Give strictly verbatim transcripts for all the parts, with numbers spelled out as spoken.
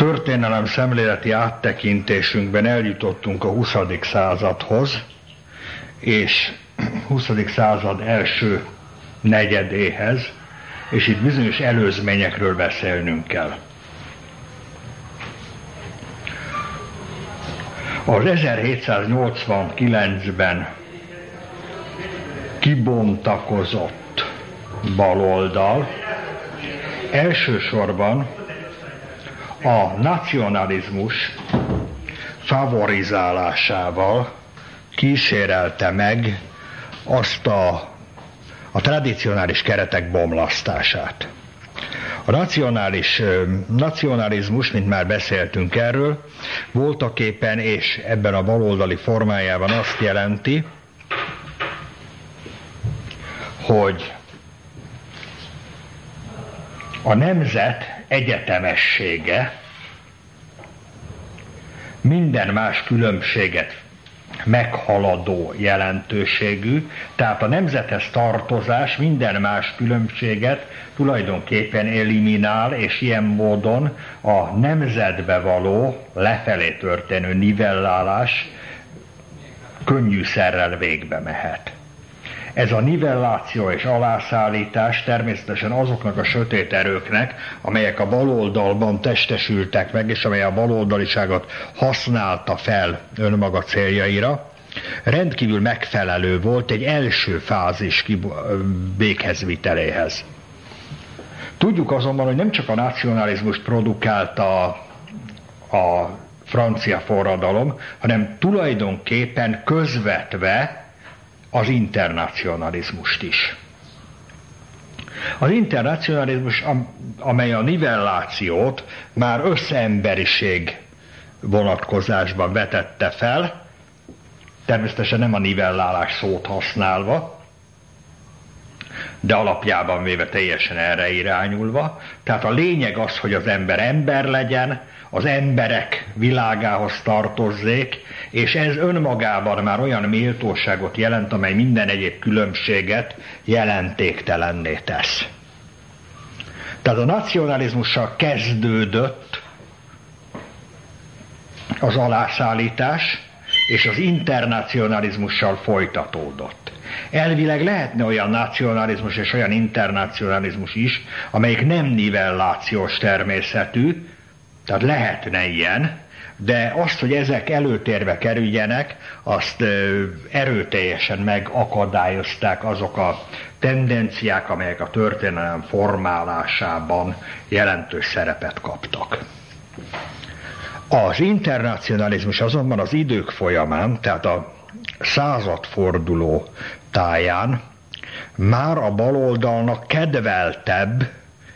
történelem szemléleti áttekintésünkben eljutottunk a huszadik századhoz, és huszadik század első negyedéhez, és itt bizonyos előzményekről beszélnünk kell. Az ezerhétszáznyolcvankilencben kibontakozott baloldal elsősorban a nacionalizmus favorizálásával kísérelte meg azt a, a tradicionális keretek bomlasztását. A nacionális, nacionalizmus, mint már beszéltünk erről, voltaképpen és ebben a baloldali formájában azt jelenti, hogy a nemzet egyetemessége minden más különbséget meghaladó jelentőségű, tehát a nemzethez tartozás minden más különbséget tulajdonképpen eliminál, és ilyen módon a nemzetbe való lefelé történő nivellálás könnyűszerrel végbe mehet. Ez a nivelláció és alászállítás természetesen azoknak a sötét erőknek, amelyek a baloldalban testesültek meg, és amely a baloldaliságot használta fel önmaga céljaira, rendkívül megfelelő volt egy első fázis véghezviteléhez. Tudjuk azonban, hogy nem csak a nacionalizmust produkálta a francia forradalom, hanem tulajdonképpen közvetve az internacionalizmust is. Az internacionalizmus, amely a nivellációt már összeemberiség vonatkozásban vetette fel, természetesen nem a nivellálás szót használva, de alapjában véve teljesen erre irányulva. Tehát a lényeg az, hogy az ember ember legyen, az emberek világához tartozzék, és ez önmagában már olyan méltóságot jelent, amely minden egyéb különbséget jelentéktelenné tesz. Tehát a nacionalizmussal kezdődött az alászállítás, és az internacionalizmussal folytatódott. Elvileg lehetne olyan nacionalizmus és olyan internacionalizmus is, amelyik nem nivellációs természetű, tehát lehetne ilyen, de azt, hogy ezek előtérbe kerüljenek, azt ö, erőteljesen megakadályozták azok a tendenciák, amelyek a történelem formálásában jelentős szerepet kaptak. Az internacionalizmus azonban az idők folyamán, tehát a századforduló táján már a baloldalnak kedveltebb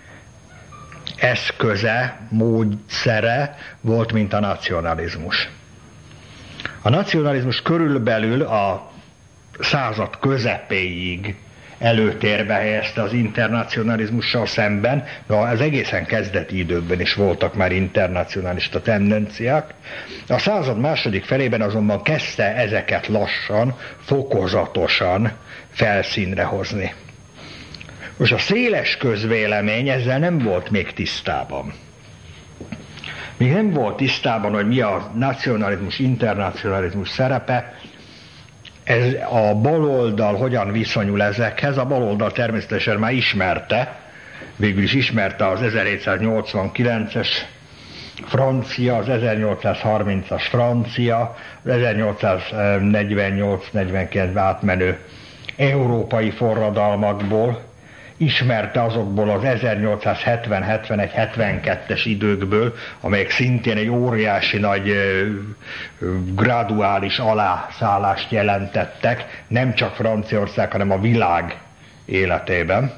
eszköze, módszere volt, mint a nacionalizmus. A nacionalizmus körülbelül a század közepéig előtérbe helyezte az internacionalizmussal szemben, de az egészen kezdeti időkben is voltak már internacionalista tendenciák. A század második felében azonban kezdte ezeket lassan, fokozatosan felszínre hozni. Most a széles közvélemény ezzel nem volt még tisztában. Még nem volt tisztában, hogy mi a nacionalizmus, internacionalizmus szerepe, ez a baloldal hogyan viszonyul ezekhez. A baloldal természetesen már ismerte, végül is ismerte az ezerhétszáznyolcvankilences francia, az ezernyolcszázharmincas francia, az ezernyolcszáznegyvennyolc negyvenkilencben átmenő európai forradalmakból, ismerte azokból az ezernyolcszázhetven hetvenegy hetvenkettes időkből, amelyek szintén egy óriási nagy graduális alászállást jelentettek, nem csak Franciaország, hanem a világ életében.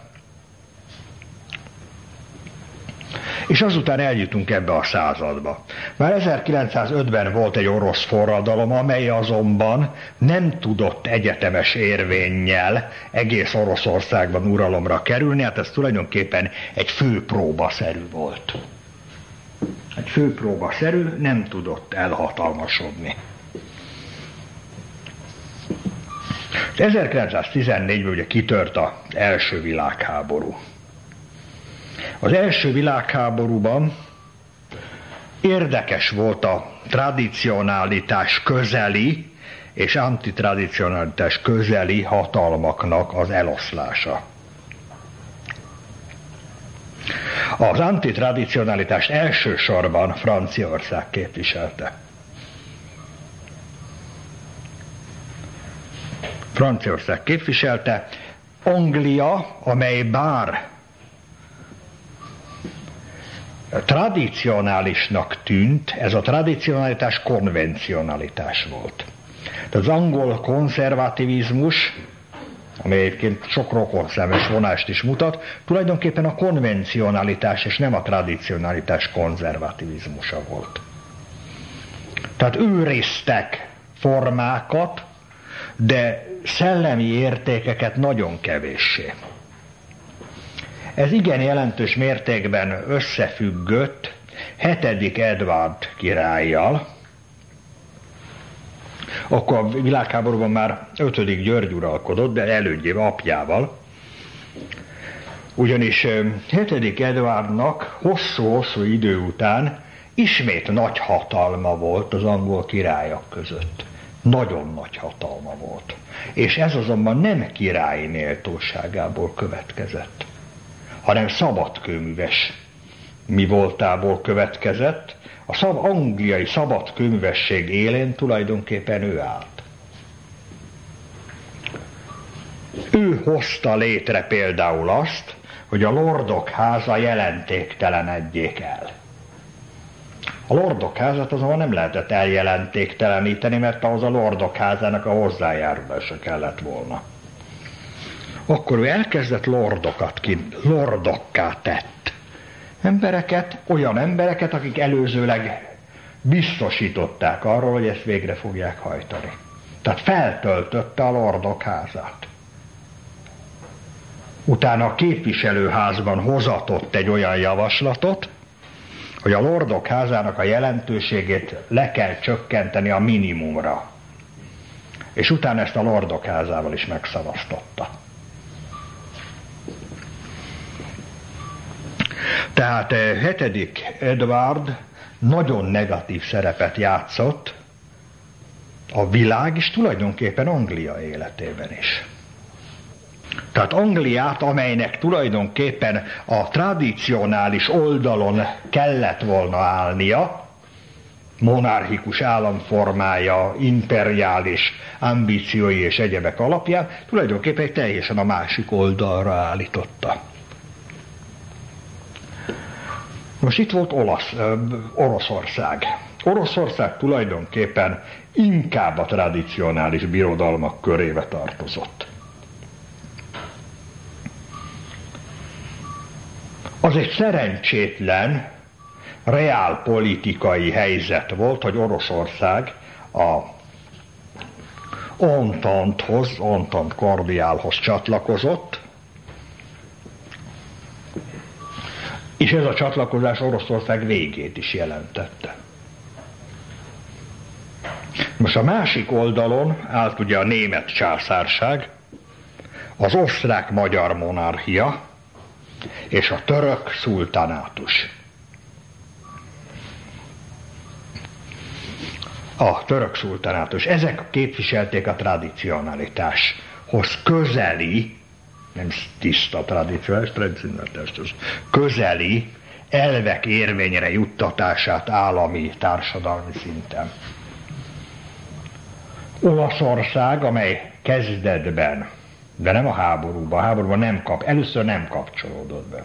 És azután eljutunk ebbe a századba. Már ezerkilencszázötben volt egy orosz forradalom, amely azonban nem tudott egyetemes érvénnyel egész Oroszországban uralomra kerülni, hát ez tulajdonképpen egy főpróbaszerű volt. Egy főpróbaszerű, nem tudott elhatalmasodni. ezerkilencszáztizennégyben ugye kitört az első világháború. Az első világháborúban Érdekes volt a tradicionalitás közeli és antitradicionalitás közeli hatalmaknak az eloszlása. Az antitradicionalitást elsősorban Franciaország képviselte. Franciaország képviselte, Anglia, amely bár tradicionálisnak tűnt, ez a tradicionalitás konvencionalitás volt. Tehát az angol konzervativizmus, amely egyébként sok rokonszemes vonást is mutat, tulajdonképpen a konvencionalitás és nem a tradicionalitás konzervativizmusa volt. Tehát őriztek formákat, de szellemi értékeket nagyon kevéssé. Ez igen jelentős mértékben összefüggött hetedik Edward királlyal, akkor a világháborúban már ötödik György uralkodott, de elődjével, apjával. Ugyanis hetedik Edwardnak hosszú-hosszú idő után ismét nagy hatalma volt az angol királyok között. Nagyon nagy hatalma volt. És ez azonban nem királyi méltóságából következett, hanem szabadkőműves mi voltából következett. A szab- angliai szabadkőművesség élén tulajdonképpen ő állt. Ő hozta létre például azt, hogy a lordok háza jelentéktelenedjék el. A lordok házat azonban nem lehetett eljelentékteleníteni, mert ahhoz a lordok házának a hozzájárulása kellett volna. Akkor ő elkezdett lordokat ki, lordokká tett embereket, olyan embereket, akik előzőleg biztosították arról, hogy ezt végre fogják hajtani. Tehát feltöltötte a lordok házát. Utána a képviselőházban hozatott egy olyan javaslatot, hogy a lordok házának a jelentőségét le kell csökkenteni a minimumra. És utána ezt a lordok házával is megszavaztatta. Tehát hetedik Edward nagyon negatív szerepet játszott a világ és tulajdonképpen Anglia életében is. Tehát Angliát, amelynek tulajdonképpen a tradicionális oldalon kellett volna állnia, monarchikus államformája, imperiális ambíciói és egyebek alapján, tulajdonképpen teljesen a másik oldalra állította. Most itt volt Olasz, Oroszország. Oroszország tulajdonképpen inkább a tradicionális birodalmak körébe tartozott. Az egy szerencsétlen, reálpolitikai helyzet volt, hogy Oroszország a Entente-hoz, Entente Cordialhoz csatlakozott, és ez a csatlakozás Oroszország végét is jelentette. Most a másik oldalon állt ugye a német császárság, az osztrák-magyar monarchia és a török szultanátus. A török szultanátus. Ezek képviselték a tradicionalitáshoz közeli, nem tiszta tradicionális, tradicionális, közeli elvek érvényre juttatását állami, társadalmi szinten. Olaszország, amely kezdetben, de nem a háborúban, a háborúban nem kap, először nem kapcsolódott be.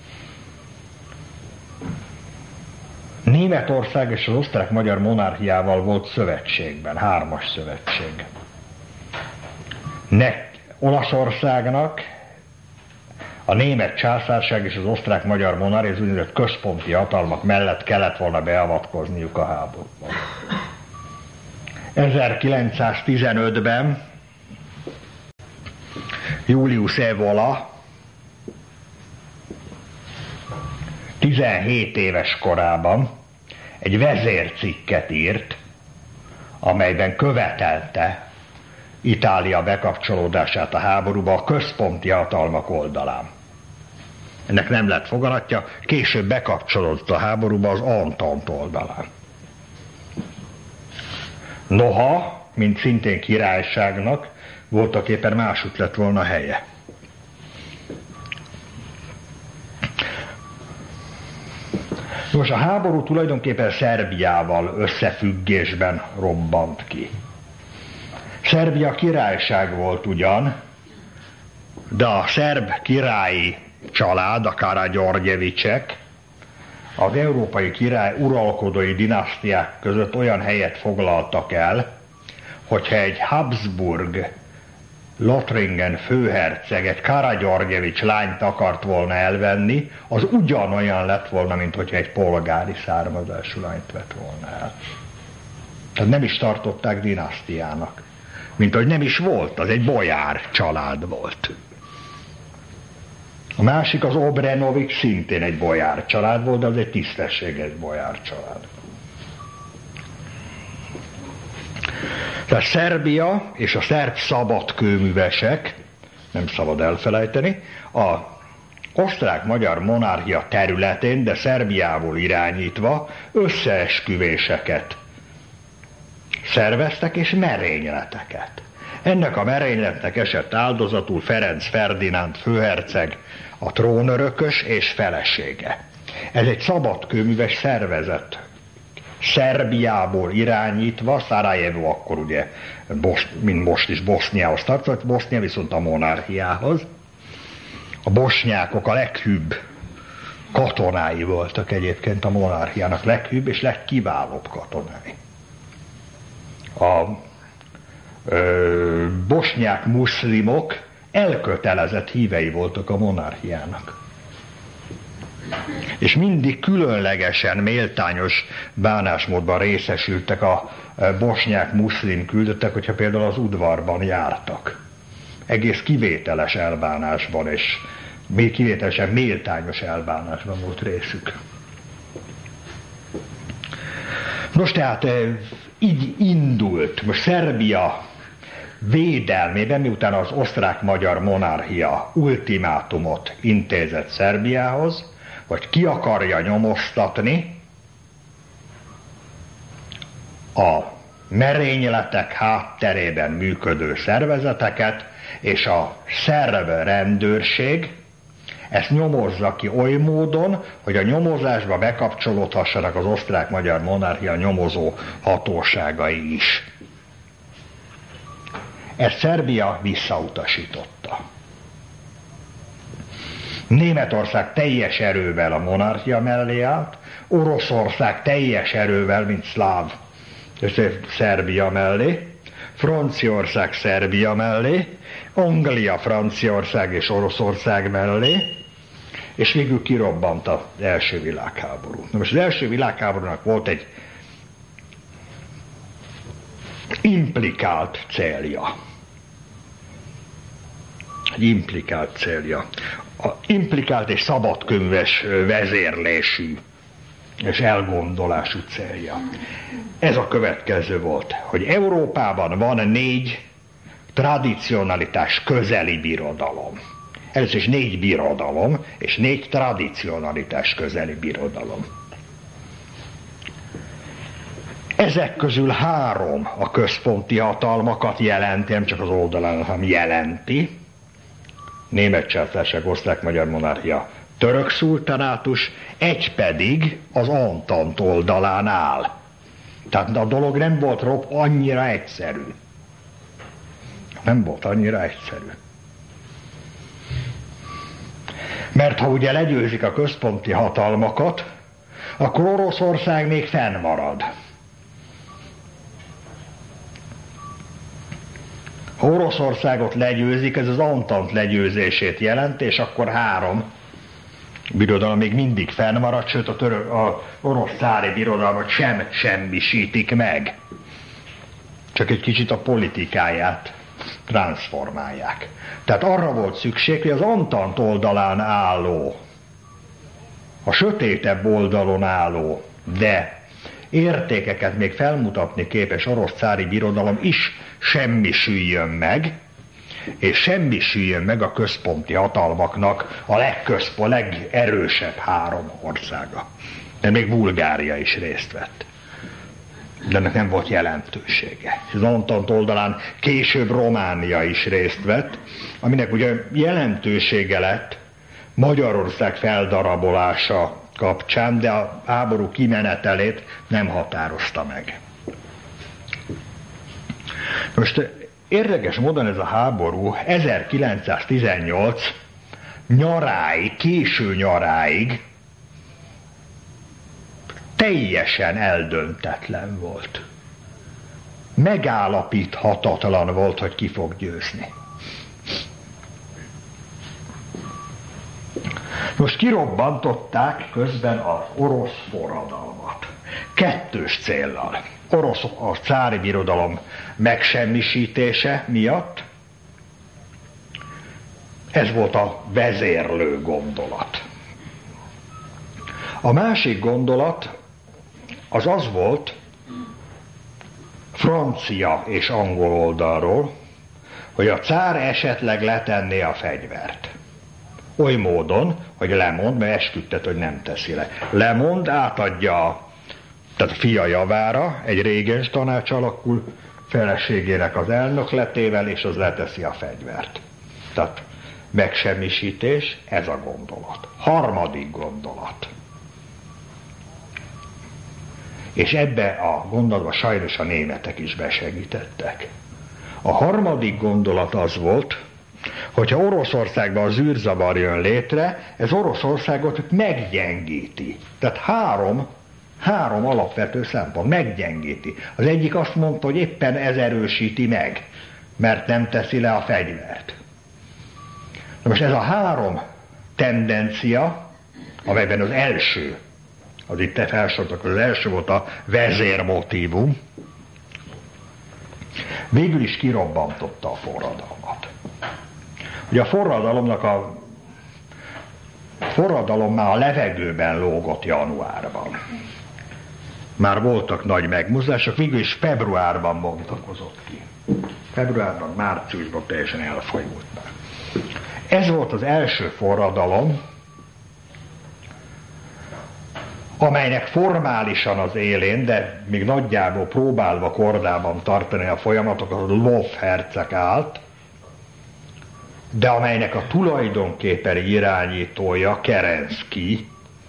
Németország és az osztrák-magyar monarchiával volt szövetségben, hármas szövetség. Ne, Olaszországnak a német császárság és az osztrák-magyar monarchia, az úgynevezett központi hatalmak mellett kellett volna beavatkozniuk a háborúban. ezerkilencszáztizenötben Julius Evola tizenhét éves korában egy vezércikket írt, amelyben követelte Itália bekapcsolódását a háborúba a központi hatalmak oldalán. Ennek nem lett foganatja, később bekapcsolódott a háborúba az Entente oldalán. Noha, mint szintén királyságnak, voltaképpen másút lett volna helye. Most a háború tulajdonképpen Szerbiával összefüggésben robbant ki. Szerbia királyság volt ugyan, de a szerb királyi család, a Karagyorgyevicsek, az európai király uralkodói dinasztiák között olyan helyet foglaltak el, hogyha egy Habsburg Lothringen főherceg egy Karagyorgyevics lányt akart volna elvenni, az ugyanolyan lett volna, mint hogyha egy polgári származású lányt vett volna el. Tehát nem is tartották dinasztiának. Mint hogy nem is volt, az egy bojár család volt. A másik, az Obrenovik, szintén egy bojár család volt, de az egy tisztességes bojár család. Tehát Szerbia és a szerb szabadkőművesek, nem szabad elfelejteni, a osztrák-magyar monarchia területén, de Szerbiából irányítva összeesküvéseket szerveztek és merényleteket. Ennek a merényletnek esett áldozatul Ferenc Ferdinánd főherceg, a trónörökös és felesége. Ez egy szabadkőműves szervezet. Szerbiából irányítva, Szarajevo akkor ugye, mint most is Boszniához tartozott, Bosznia viszont a monarchiához. A bosnyákok a leghűbb katonái voltak egyébként a monarchiának, leghűbb és legkiválóbb katonái. A ö, bosnyák muszlimok elkötelezett hívei voltak a monarchiának. És mindig különlegesen méltányos bánásmódban részesültek a bosnyák muszlim küldöttek, hogyha például az udvarban jártak. Egész kivételes elbánásban és még kivételesen méltányos elbánásban volt részük. Nos, tehát így indult most Szerbia védelmében, miután az osztrák-magyar monarchia ultimátumot intézett Szerbiához, hogy ki akarja nyomoztatni a merényletek hátterében működő szervezeteket, és a szerb rendőrség ezt nyomozza ki oly módon, hogy a nyomozásba bekapcsolódhassanak az osztrák-magyar monarchia nyomozó hatóságai is. Ezt Szerbia visszautasította. Németország teljes erővel a monarchia mellé állt, Oroszország teljes erővel, mint szláv, Szerbia mellé, Franciaország Szerbia mellé, Anglia, Franciaország és Oroszország mellé, és végül kirobbant az első világháború. Na most az első világháborúnak volt egy implikált célja. Egy implikált célja. A implikált és szabadkönyves vezérlésű és elgondolású célja. Ez a következő volt, hogy Európában van négy tradicionalitás közeli birodalom. Először is négy birodalom, és négy tradicionalitás közeli birodalom. Ezek közül három a központi hatalmakat jelenti, nem csak az oldalán, hanem jelenti. Német császárság, osztrák-magyar monarchia, török szultanátus, egy pedig az Entente oldalán áll. Tehát a dolog nem volt ropp annyira egyszerű. Nem volt annyira egyszerű. Mert ha ugye legyőzik a központi hatalmakat, akkor Oroszország még fennmarad. Ha Oroszországot legyőzik, ez az Entente legyőzését jelent, és akkor három birodalom még mindig fennmarad, sőt a, török, a orosz cári birodalmat sem semmisítik meg. Csak egy kicsit a politikáját transformálják. Tehát arra volt szükség, hogy az Entente oldalán álló, a sötétebb oldalon álló, de értékeket még felmutatni képes orosz cári birodalom is semmisüljön meg, és semmisüljön meg a központi hatalmaknak a legközpo, legerősebb három országa. De még Bulgária is részt vett. De ennek nem volt jelentősége. Az Antant oldalán később Románia is részt vett, aminek ugye jelentősége lett Magyarország feldarabolása kapcsán, de a háború kimenetelét nem határozta meg. Most érdekes módon ez a háború ezerkilencszáztizennyolc nyaráig, késő nyaráig teljesen eldöntetlen volt. Megállapíthatatlan volt, hogy ki fog győzni. Most kirobbantották közben az orosz forradalmat. Kettős céllal. Orosz a cári birodalom megsemmisítése miatt. Ez volt a vezérlő gondolat. A másik gondolat az az volt, francia és angol oldalról, hogy a cár esetleg letenné a fegyvert. Oly módon, hogy lemond, mert esküdtet, hogy nem teszi le. Lemond, átadja a, tehát a fia javára, egy régens tanács alakul, feleségének az elnökletével, és az leteszi a fegyvert. Tehát megsemmisítés, ez a gondolat. Harmadik gondolat. És ebbe a gondolatba sajnos a németek is besegítettek. A harmadik gondolat az volt, hogyha Oroszországban az űrzavar jön létre, ez Oroszországot meggyengíti. Tehát három, három alapvető szempont meggyengíti. Az egyik azt mondta, hogy éppen ez erősíti meg, mert nem teszi le a fegyvert. Na most ez a három tendencia, amelyben az első, az itt felsoroltak, az első volt a vezérmotívum, végül is kirobbantotta a forradalmat. Ugye a forradalomnak a forradalom már a levegőben lógott januárban. Már voltak nagy megmozdulások, végül is februárban bontakozott ki. Februárban, márciusban teljesen elfolyult már. Ez volt az első forradalom, amelynek formálisan az élén, de még nagyjából próbálva kordában tartani a folyamatokat, a Lvov herceg állt, de amelynek a tulajdonképpeni irányítója Kerenszky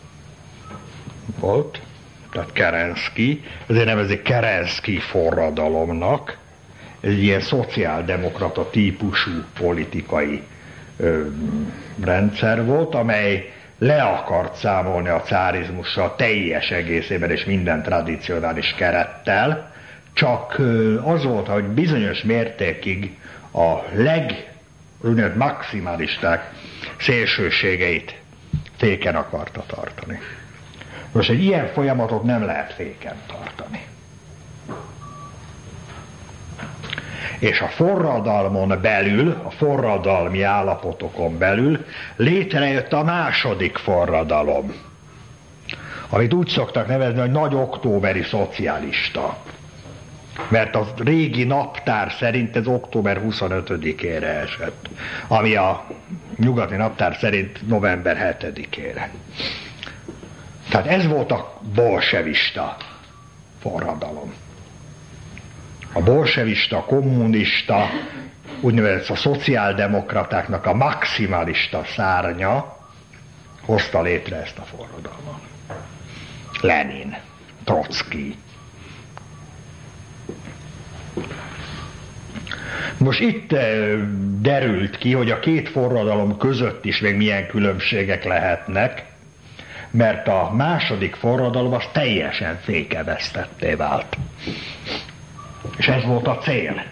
volt, tehát Kerenszky, ezért nevezik Kerenszky forradalomnak, ez egy ilyen szociáldemokrata típusú politikai ö, rendszer volt, amely le akart számolni a cárizmussal teljes egészében és minden tradicionális kerettel, csak az volt, hogy bizonyos mértékig a leg maximalisták szélsőségeit féken akarta tartani. Most egy ilyen folyamatot nem lehet féken tartani. És a forradalmon belül, a forradalmi állapotokon belül létrejött a második forradalom, amit úgy szoktak nevezni, hogy nagy októberi szocialista. Mert a régi naptár szerint ez október huszonötödikére esett, ami a nyugati naptár szerint november hetedikére. Tehát ez volt a bolsevista forradalom. A bolsevista, kommunista, úgynevezett a szociáldemokratáknak a maximalista szárnya hozta létre ezt a forradalmat. Lenin, Trocki. Most itt derült ki, hogy a két forradalom között is még milyen különbségek lehetnek, mert a második forradalom az teljesen fékevesztetté vált. És ez volt a cél.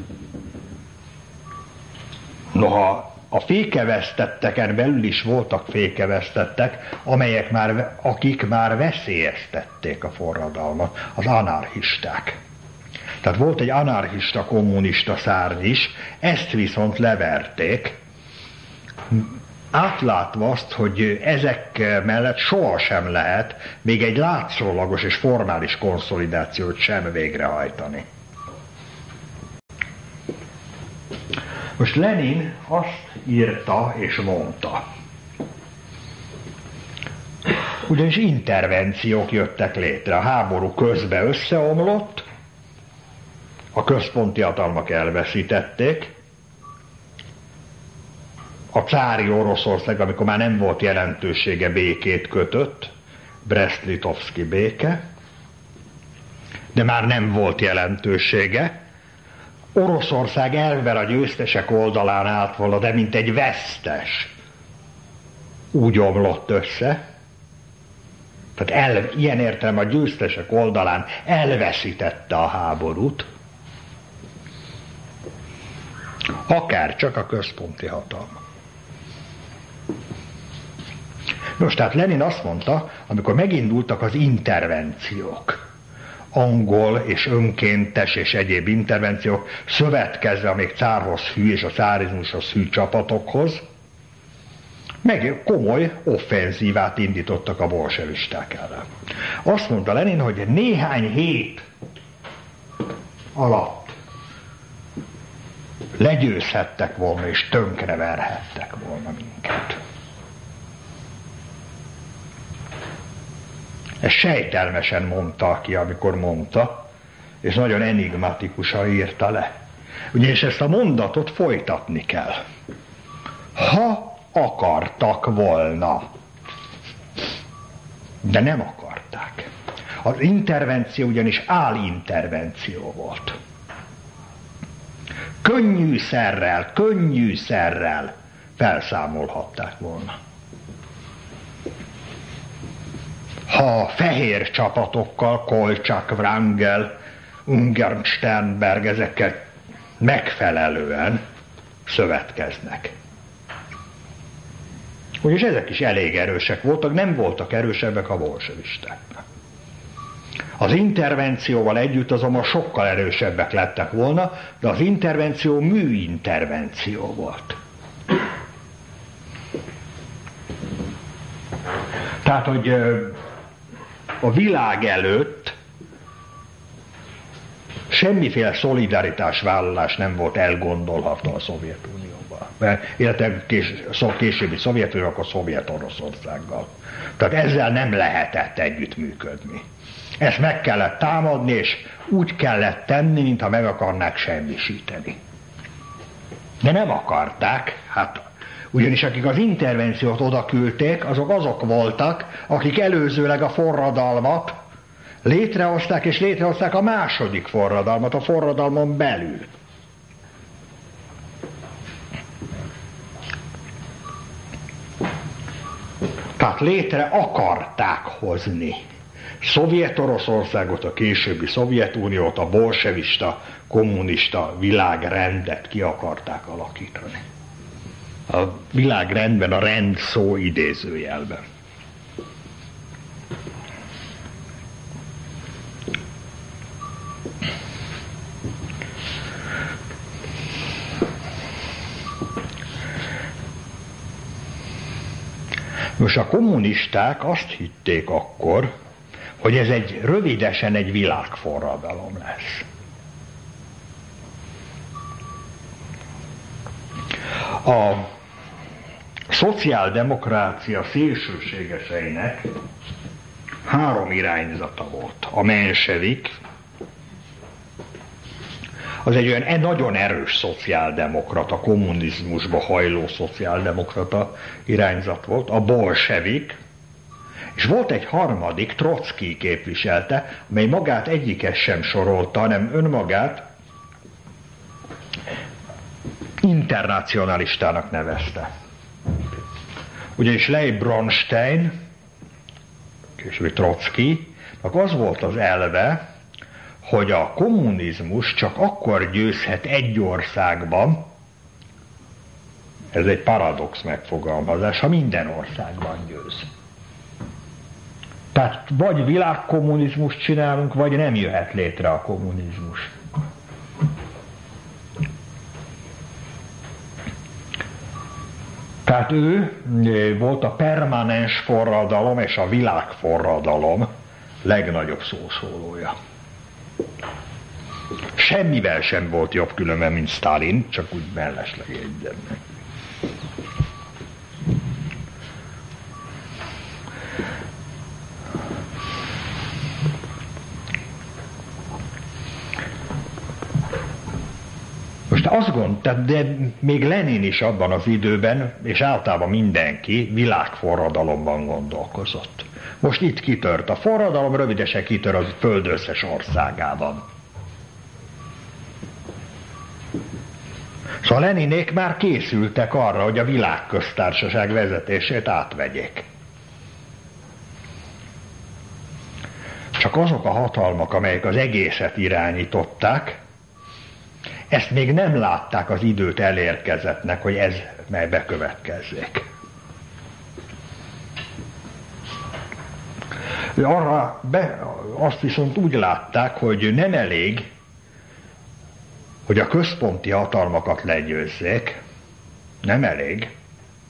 Noha a fékevesztetteken belül is voltak fékevesztettek, amelyek már, akik már veszélyeztették a forradalmat, az anarchisták. Tehát volt egy anarchista, kommunista szárny is, ezt viszont leverték, átlátva azt, hogy ezek mellett sohasem lehet még egy látszólagos és formális konszolidációt sem végrehajtani. Most Lenin azt írta és mondta, ugyanis intervenciók jöttek létre. A háború közben összeomlott, a központi hatalmak elveszítették, a cári Oroszország, amikor már nem volt jelentősége, békét kötött, Brest-Litovszki béke, de már nem volt jelentősége. Oroszország elvvel a győztesek oldalán állt volna, de mint egy vesztes. Úgy omlott össze. Tehát el, ilyen értelemben a győztesek oldalán elveszítette a háborút. Akár csak a központi hatalma. Nos, tehát Lenin azt mondta, amikor megindultak az intervenciók, angol és önkéntes és egyéb intervenciók, szövetkezve a még cárhoz hű és a cárizmushoz hű csapatokhoz, meg komoly offenzívát indítottak a bolsevisták ellen. Azt mondta Lenin, hogy néhány hét alatt legyőzhettek volna és tönkreverhettek volna minket. Ezt sejtelmesen mondta ki, amikor mondta, és nagyon enigmatikusan írta le. Ugyanis ezt a mondatot folytatni kell. Ha akartak volna, de nem akarták. Az intervenció ugyanis álintervenció volt. Könnyűszerrel, könnyűszerrel felszámolhatták volna. Ha fehér csapatokkal, Kolcsak, Wrangel, Ungern, Sternberg ezekkel megfelelően szövetkeznek. Ugyanis ezek is elég erősek voltak, nem voltak erősebbek a bolsevistáknál. Az intervencióval együtt azonban sokkal erősebbek lettek volna, de az intervenció műintervenció volt. Tehát, hogy a világ előtt semmiféle szolidaritásvállalás nem volt elgondolható a Szovjetunióban, illetve kés, későbbi Szovjetunió, akkor Szovjet-Oroszországgal. Tehát ezzel nem lehetett együttműködni. Ezt meg kellett támadni, és úgy kellett tenni, mintha meg akarnák semmisíteni. De nem akarták, hát ugyanis akik az intervenciót oda küldték, azok azok voltak, akik előzőleg a forradalmat létrehozták, és létrehozták a második forradalmat, a forradalmon belül. Tehát létre akarták hozni Szovjet-Oroszországot, a későbbi Szovjetuniót, a bolsevista, kommunista világrendet ki akarták alakítani. A világrendben a rend szó idézőjelben. Most a kommunisták azt hitték akkor, hogy ez egy rövidesen egy világforradalom lesz. A szociáldemokrácia szélsőségeseinek három irányzata volt. A mensevik, az egy olyan nagyon erős szociáldemokrata, kommunizmusba hajló szociáldemokrata irányzat volt, a bolsevik, és volt egy harmadik, Trocki képviselte, mely magát egyikes sem sorolta, hanem önmagát internacionalistának nevezte. Ugyanis Lev Bronstein, később Trocki, az volt az elve, hogy a kommunizmus csak akkor győzhet egy országban, ez egy paradox megfogalmazás, ha minden országban győz. Tehát vagy világkommunizmust csinálunk, vagy nem jöhet létre a kommunizmus. Tehát ő volt a permanens forradalom és a világforradalom legnagyobb szószólója. Semmivel sem volt jobb különben, mint Sztálin, csak úgy mellesleg jegyzem meg. Most azt gondolom, de még Lenin is abban az időben, és általában mindenki világforradalomban gondolkozott. Most itt kitört a forradalom, rövidesen kitör a föld összes országában. Szóval Leninék már készültek arra, hogy a világköztársaság vezetését átvegyék. Csak azok a hatalmak, amelyek az egészet irányították, ezt még nem látták az időt elérkezettnek, hogy ez meg bekövetkezzék. Arra be, azt viszont úgy látták, hogy nem elég, hogy a központi hatalmakat legyőzzék, nem elég.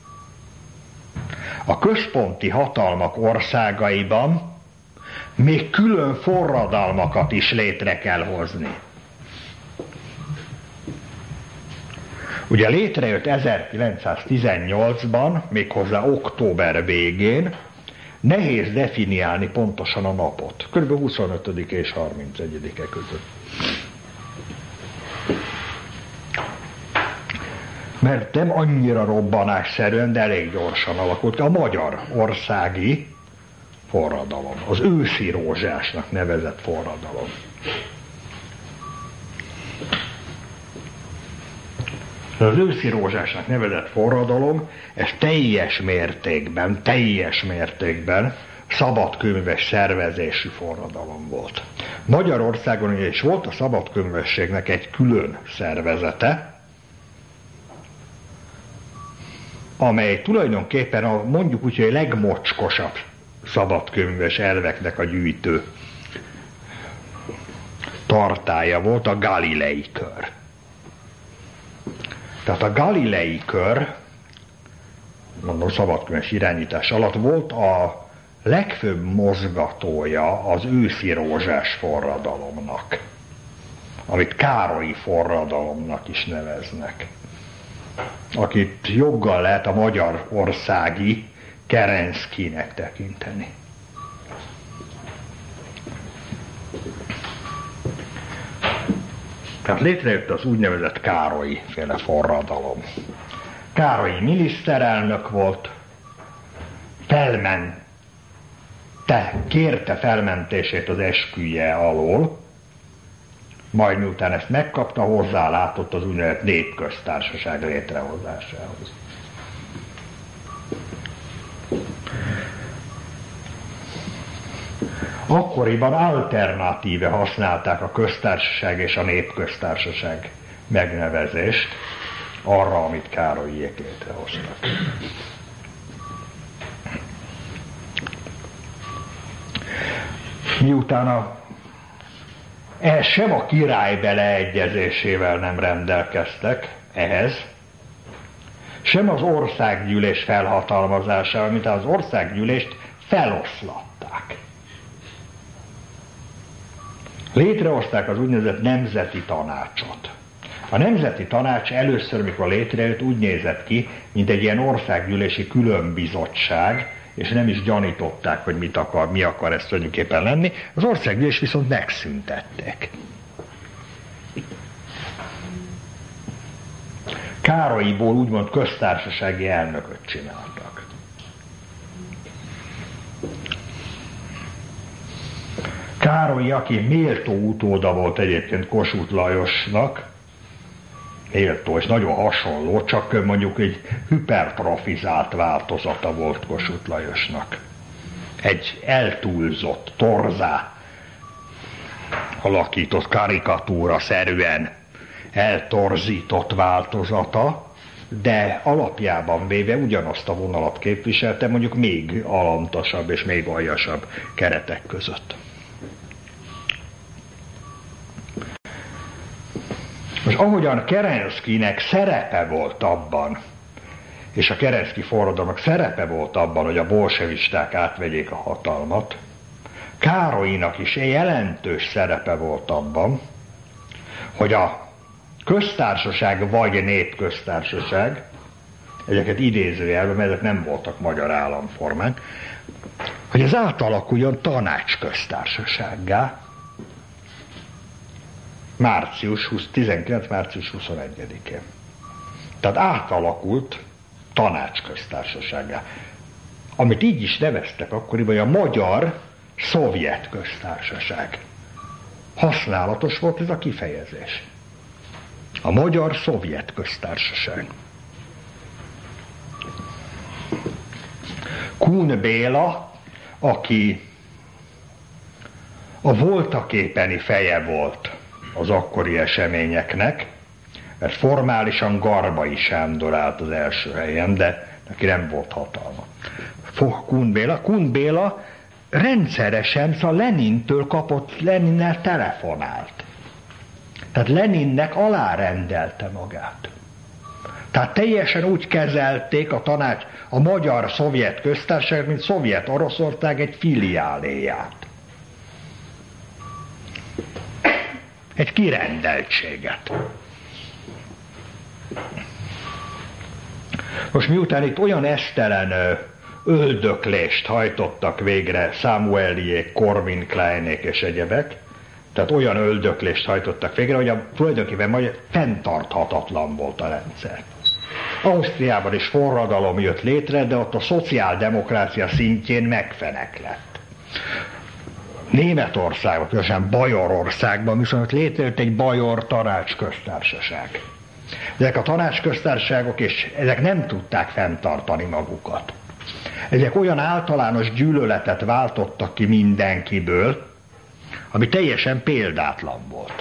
A központi hatalmak országaiban még külön forradalmakat is létre kell hozni. Ugye létrejött ezerkilencszáztizennyolcban, méghozzá október végén, nehéz definiálni pontosan a napot, kb. huszonötödike és harmincegyedike között. Mert nem annyira robbanásszerűen, de elég gyorsan alakult ki a magyar országi forradalom, az őszi rózsásnak nevezett forradalom. Az őszi rózsásnak nevezett forradalom, ez teljes mértékben, teljes mértékben szabadkönyves szervezésű forradalom volt. Magyarországon ugye is volt a szabadkönyvességnek egy külön szervezete, amely tulajdonképpen a, mondjuk úgy, hogy a legmocskosabb szabadkönyves elveknek a gyűjtő tartálya volt, a Galilei kör. Tehát a Galilei kör, mondom szabadkönyves irányítás alatt volt a legfőbb mozgatója az őszi rózsás forradalomnak, amit Károlyi forradalomnak is neveznek, akit joggal lehet a magyarországi Kerenszkinek tekinteni. Tehát létrejött az úgynevezett Károlyi féle forradalom. Károlyi miniszterelnök volt, felmente, kérte felmentését az esküje alól, majd miután ezt megkapta, hozzálátott az úgynevezett népköztársaság létrehozásához. Akkoriban alternatíve használták a köztársaság és a népköztársaság megnevezést arra, amit Károlyék létrehoztak. Miután a, ehhez sem a király beleegyezésével nem rendelkeztek ehhez, sem az országgyűlés felhatalmazásával, mint az országgyűlést feloszlatták. Létrehozták az úgynevezett nemzeti tanácsot. A nemzeti tanács először, mikor létrejött, úgy nézett ki, mint egy ilyen országgyűlési különbizottság, és nem is gyanították, hogy mit akar, mi akar ezt tulajdonképpen lenni. Az országgyűlés viszont megszüntették. Károlyiból úgymond köztársasági elnököt csináltak. Károly, aki méltó utóda volt egyébként Kossuth Lajosnak, méltó és nagyon hasonló, csak mondjuk egy hipertrofizált változata volt Kossuth Lajosnak. Egy eltúlzott, torzá alakított, karikatúra-szerűen eltorzított változata, de alapjában véve ugyanazt a vonalat képviselte, mondjuk még alantasabb és még aljasabb keretek között. Most ahogyan Kerenszkinek szerepe volt abban, és a Kerenszki forradalomnak szerepe volt abban, hogy a bolsevisták átvegyék a hatalmat, Károlynak is jelentős szerepe volt abban, hogy a köztársaság vagy népköztársaság, ezeket idézőjelben, mert ezek nem voltak magyar államformák, hogy ez átalakuljon tanácsköztársasággá március tizenkilenc március huszonegyedikén. Tehát átalakult tanácsköztársasággá, amit így is neveztek akkoriban, hogy a Magyar Szovjet Köztársaság. Használatos volt ez a kifejezés. A Magyar Szovjet Köztársaság. Kun Béla, aki a voltaképeni feje volt az akkori eseményeknek, mert formálisan Garbai Sándor állt az első helyen, de neki nem volt hatalma. Kun Béla, Kun Béla rendszeresen, szóval Lenintől kapott, Leninnel telefonált. Tehát Leninnek alárendelte magát. Tehát teljesen úgy kezelték a tanács, a Magyar Szovjet Köztársaság, mint Szovjet-Oroszország egy filiáléját. Egy kirendeltséget. Most miután itt olyan esztelen öldöklést hajtottak végre Samueliék, Corwin Kleinék és egyebek, tehát olyan öldöklést hajtottak végre, hogy a, tulajdonképpen majd fenntarthatatlan volt a rendszer. Ausztriában is forradalom jött létre, de ott a szociáldemokrácia szintjén megfeneklett. Németországban, különösen Bajorországban viszont létrejött egy bajor tanácsköztársaság. Ezek a tanácsköztársaságok, és ezek nem tudták fenntartani magukat. Ezek olyan általános gyűlöletet váltottak ki mindenkiből, ami teljesen példátlan volt.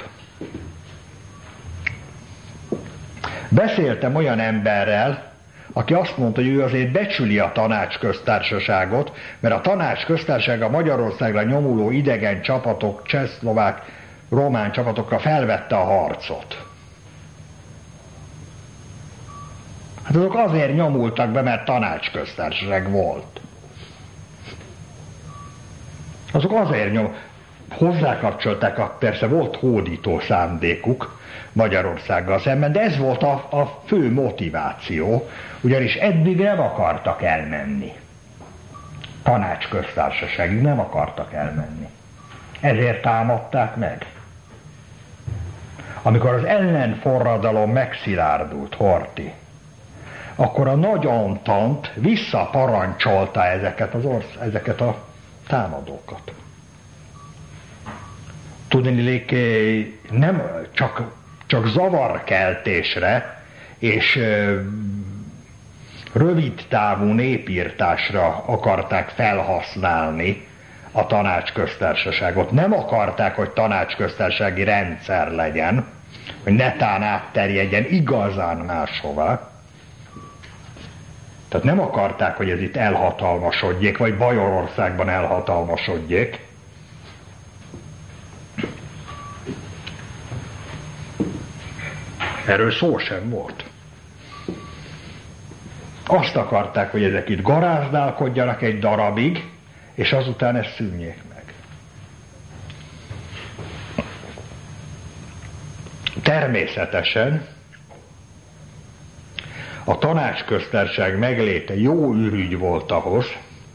Beszéltem olyan emberrel, aki azt mondta, hogy ő azért becsüli a tanácsköztársaságot, mert a tanácsköztársaság a Magyarországra nyomuló idegen csapatok, csehszlovák, román csapatokra felvette a harcot. Hát azok azért nyomultak be, mert tanácsköztársaság volt. Azok azért nyom... Hozzákapcsolták, a, persze volt hódító szándékuk Magyarországgal szemben, de ez volt a, a fő motiváció, ugyanis eddig nem akartak elmenni. Tanácsköztársaságig nem akartak elmenni. Ezért támadták meg. Amikor az ellenforradalom megszilárdult, Horthy, akkor a Nagy Antant visszaparancsolta ezeket, az orsz- ezeket a támadókat. Tudniillik, nem csak, csak zavarkeltésre és rövid távú népírtásra akarták felhasználni a tanácsköztársaságot. Nem akarták, hogy tanácsköztársasági rendszer legyen, hogy netán átterjedjen igazán máshova. Tehát nem akarták, hogy ez itt elhatalmasodjék, vagy Bajorországban elhatalmasodjék. Erről szó sem volt. Azt akarták, hogy ezek itt garázdálkodjanak egy darabig, és azután ezt szűnjék meg. Természetesen a tanácsköztársaság megléte jó ürügy volt ahhoz,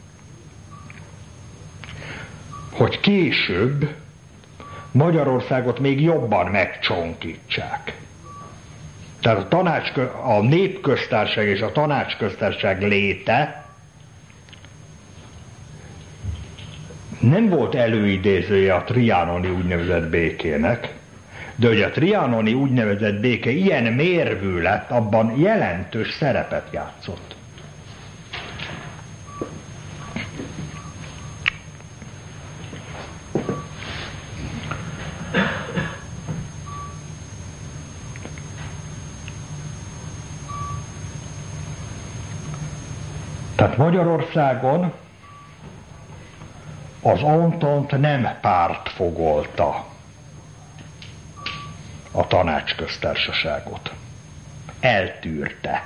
hogy később Magyarországot még jobban megcsonkítsák. Tehát a, tanácskö, a népköztársaság és a tanácsköztársaság léte nem volt előidézője a trianoni úgynevezett békének, de hogy a trianoni úgynevezett béke ilyen mérvű lett, abban jelentős szerepet játszott. Tehát Magyarországon az Antant nem pártfogolta a tanácsköztársaságot. Eltűrte.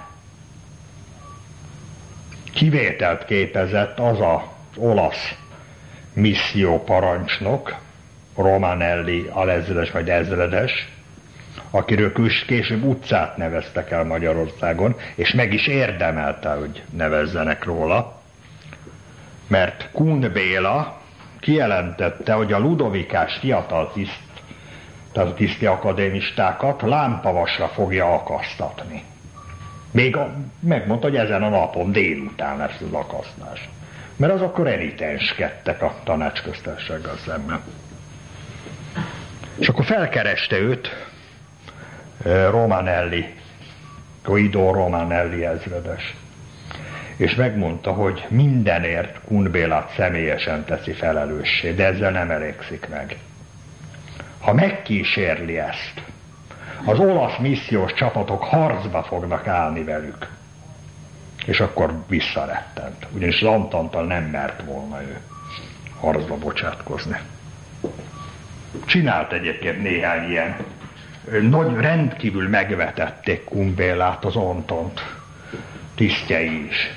Kivételt képezett az az olasz misszióparancsnok, Romanelli alezredes vagy ezredes, akiről később utcát neveztek el Magyarországon, és meg is érdemelte, hogy nevezzenek róla, mert Kun Béla kijelentette, hogy a ludovikás fiatal tiszt, tehát a tiszti akadémistákat lámpavasra fogja akasztatni. Még a, megmondta, hogy ezen a napon délután lesz az akasztás. Mert azok renitenskedtek a Tanácsköztársasággal szemben. És akkor felkereste őt Romanelli, Guido Romanelli ezredes. És megmondta, hogy mindenért Kun Bélát személyesen teszi felelőssé, de ezzel nem elégszik meg. Ha megkísérli ezt, az olasz missziós csapatok harcba fognak állni velük. És akkor visszarettent. Ugyanis az Antanttal nem mert volna ő harcba bocsátkozni. Csinált egyébként néhány ilyen. Nagy, rendkívül megvetették Kun Bélát az Antont tisztjei is.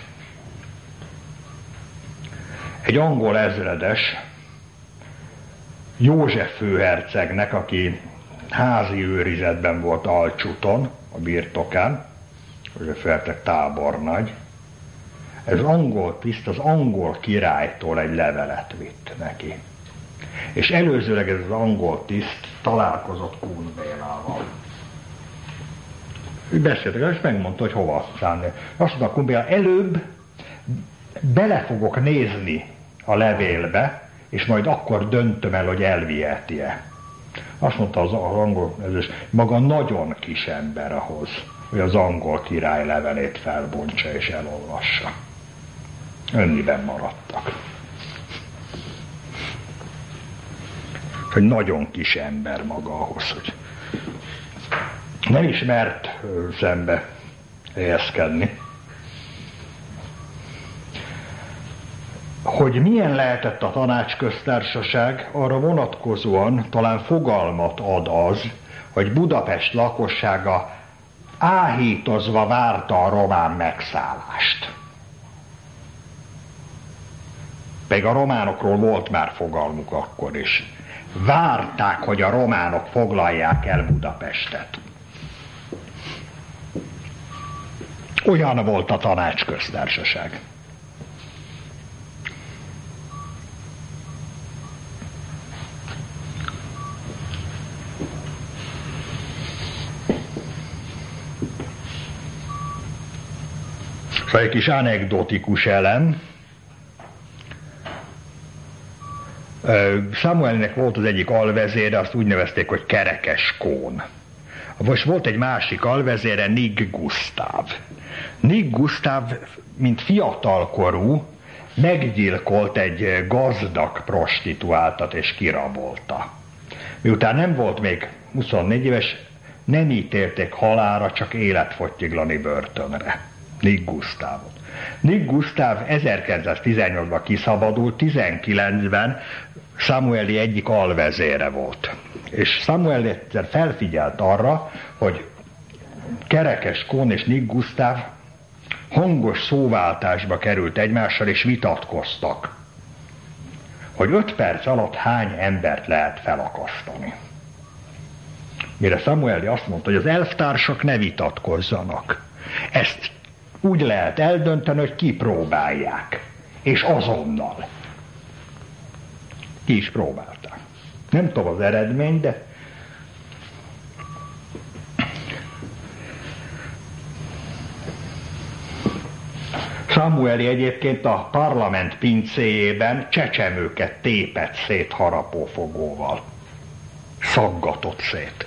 Egy angol ezredes, József főhercegnek, aki házi őrizetben volt Alcsuton, a birtokán, József főherceg tábornagy, ez angol tiszt az angol királytól egy levelet vitt neki. És előzőleg ez az angol tiszt találkozott Kun Bélával. Ő beszéltek, és megmondta, hogy hova szállni. Azt mondta Kun Béla, előbb bele fogok nézni a levélbe, és majd akkor döntöm el, hogy elviheti-e. Azt mondta az, az angol, ez maga nagyon kis ember ahhoz, hogy az angol király levelét felbontsa és elolvassa. Önniben maradtak. Hogy nagyon kis ember maga ahhoz, hogy nem is mert szembe helyezkedni. Hogy milyen lehetett a Tanácsköztársaság, arra vonatkozóan talán fogalmat ad az, hogy Budapest lakossága áhítozva várta a román megszállást. Pedig a románokról volt már fogalmuk akkor is. Várták, hogy a románok foglalják el Budapestet. Olyan volt a Tanácsköztársaság. Szóval egy kis anekdotikus elem. Samuelnek volt az egyik alvezére, azt úgy nevezték, hogy Kerekes Kón. Most volt egy másik alvezére, Nig Gusztáv. Nig Gusztáv, mint fiatalkorú, meggyilkolt egy gazdag prostituáltat és kirabolta. Miután nem volt még huszonnégy éves, nem ítélték halálra, csak életfogytiglani börtönre. Nig Gusztávot. Nig Gusztáv ezerkilencszáztizennyolcban kiszabadult, tizenkilencben Samueli egyik alvezére volt. És Samuel egyszer felfigyelt arra, hogy Kerekes Kón és Nig Gusztáv hangos szóváltásba került egymással, és vitatkoztak, hogy öt perc alatt hány embert lehet felakasztani. Mire Samueli azt mondta, hogy az elvtársak ne vitatkozzanak. Ezt úgy lehet eldönteni, hogy kipróbálják. És azonnal. Ki is próbálták. Nem tudom az eredmény, de Samueli egyébként a parlament pincéjében csecsemőket tépett szét harapófogóval. Szaggatott szét.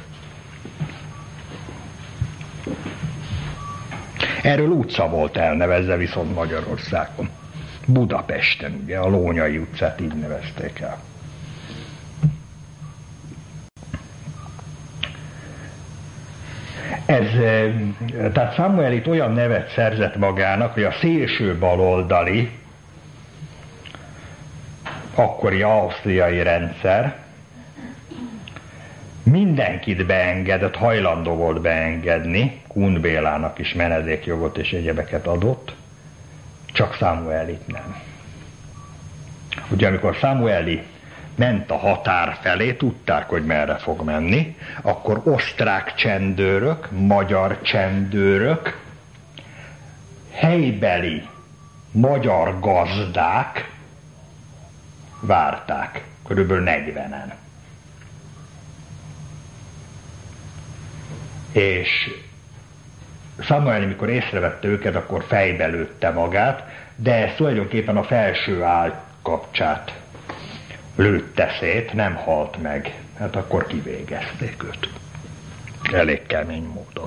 Erről utca volt elnevezve viszont Magyarországon. Budapesten, ugye, a Lónyai utcát így nevezték el. Ez, tehát Samuel itt olyan nevet szerzett magának, hogy a szélső baloldali, akkori ausztriai rendszer mindenkit beengedett, hajlandó volt beengedni, Kun Bélának is menedékjogot és egyebeket adott, csak Samuelit nem. Ugye amikor Samueli ment a határ felé, tudták, hogy merre fog menni, akkor osztrák csendőrök, magyar csendőrök, helybeli magyar gazdák várták, körülbelül negyvenen. És Samuel, amikor észrevette őket, akkor fejbe lőtte magát, de ez tulajdonképpen a felső állkapcsát lőtte szét, nem halt meg. Hát akkor kivégezték őt. Elég kemény módon.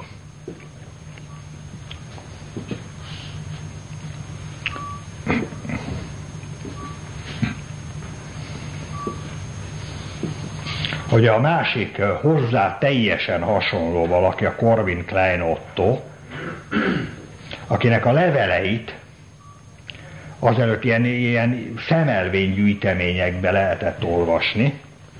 Hogy a másik hozzá teljesen hasonló valaki, a Corvin Klein Otto, akinek a leveleit azelőtt ilyen, ilyen szemelvénygyűjteményekbe lehetett olvasni.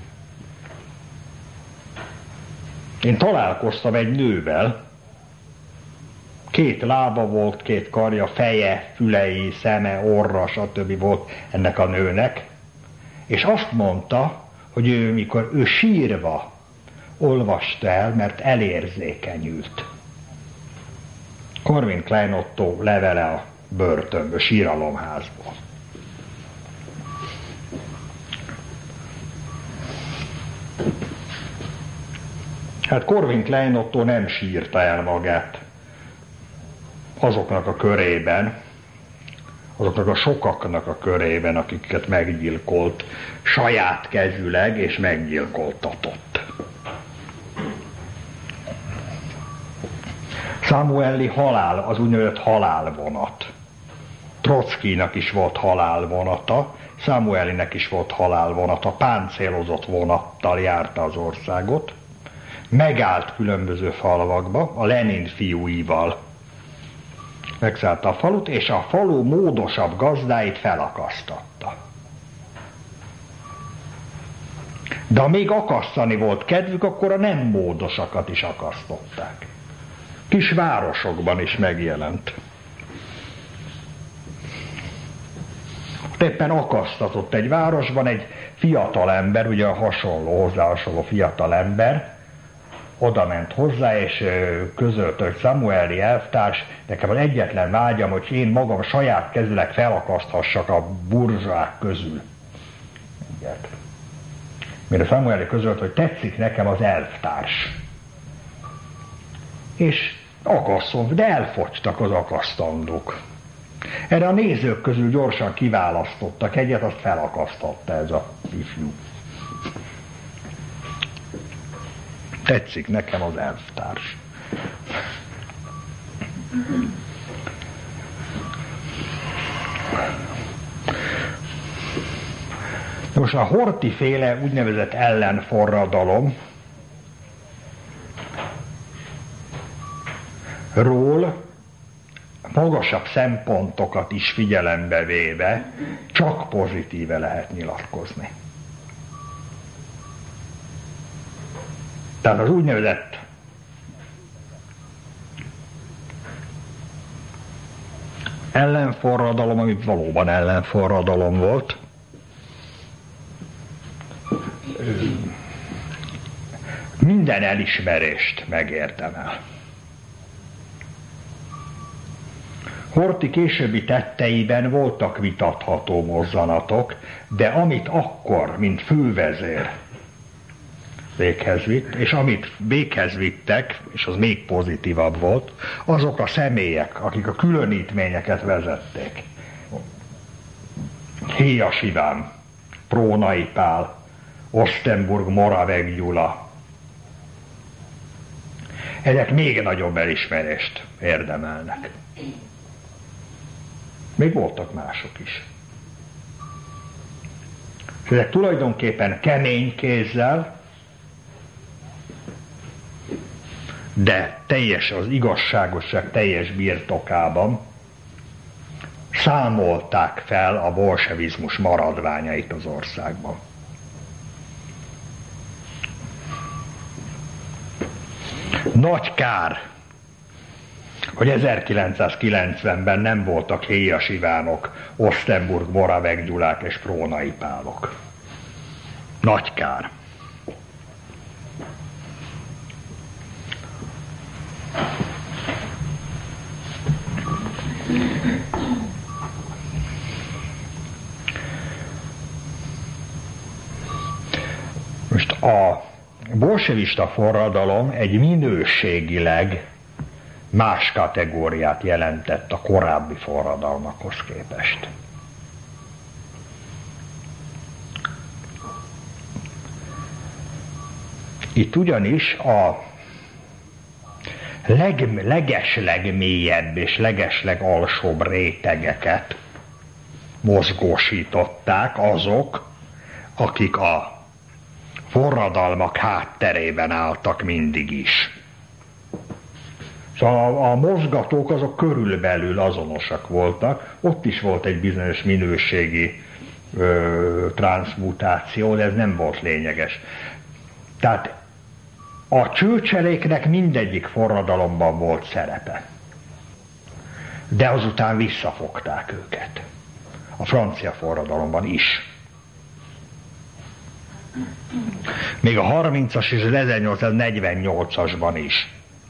Én találkoztam egy nővel, két lába volt, két karja, feje, fülei, szeme, orra, stb. Volt ennek a nőnek, és azt mondta, hogy ő, mikor ő sírva olvasta el, mert elérzékenyült. Corvin Klein Otto levele a börtönből, síralomházból. Hát Corvin Klein Otto nem sírta el magát azoknak a körében, azoknak a sokaknak a körében, akiket meggyilkolt saját kezüleg és meggyilkoltatott. Samueli halál, az úgynevezett halálvonat. Trockinak is volt halálvonata, Samuelinek is volt halálvonata, páncélozott vonattal járta az országot, megállt különböző falvakba, a Lenin fiúival megszállta a falut, és a falu módosabb gazdáit felakasztatta. De ha még akasztani volt kedvük, akkor a nem módosakat is akasztották. Kis városokban is megjelent. Éppen akasztatott egy városban egy fiatal ember, ugye a hasonló, hozzá hasonló fiatal ember, oda ment hozzá, és közölte, hogy Samueli elvtárs, nekem az egyetlen vágyam, hogy én magam saját kezüleg felakaszthassak a burzsák közül. Egyet. Mire Samueli közölte, hogy tetszik nekem az elvtárs. És akasztott, de elfogytak az akasztandók. Erre a nézők közül gyorsan kiválasztottak egyet, azt felakasztotta ez a ifjú. Tetszik nekem az elvtárs. Most a Horthy féle úgynevezett ellenforradalom ról magasabb szempontokat is figyelembe véve csak pozitíve lehet nyilatkozni. Tehát az úgynevezett ellenforradalom, ami valóban ellenforradalom volt, minden elismerést megérdemel. Horthy későbbi tetteiben voltak vitatható mozzanatok, de amit akkor, mint fővezér véghez vitt, és amit véghez vittek, és az még pozitívabb volt, azok a személyek, akik a különítményeket vezették. Héjas Iván, Prónai Pál, Ostenburg Moravek Gyula. Ezek még nagyobb elismerést érdemelnek. Még voltak mások is. És ezek tulajdonképpen kemény kézzel, de teljes az igazságosság teljes birtokában számolták fel a bolsevizmus maradványait az országban. Nagy kár, hogy ezerkilencszázkilencvenben nem voltak Héjas Ivánok, Ostenburg Moravek Gyulák és Prónai Pálok. Nagy kár. Most a bolsevista forradalom egy minőségileg más kategóriát jelentett a korábbi forradalmakhoz képest. Itt ugyanis a leg, legeslegmélyebb és legeslegalsóbb rétegeket mozgósították azok, akik a forradalmak hátterében álltak mindig is. Szóval a, a mozgatók azok körülbelül azonosak voltak, ott is volt egy bizonyos minőségi ö, transzmutáció, de ez nem volt lényeges. Tehát a csőcseléknek mindegyik forradalomban volt szerepe. De azután visszafogták őket. A francia forradalomban is. Még a harmincas és az ezernyolcszáznegyvennyolcasban is.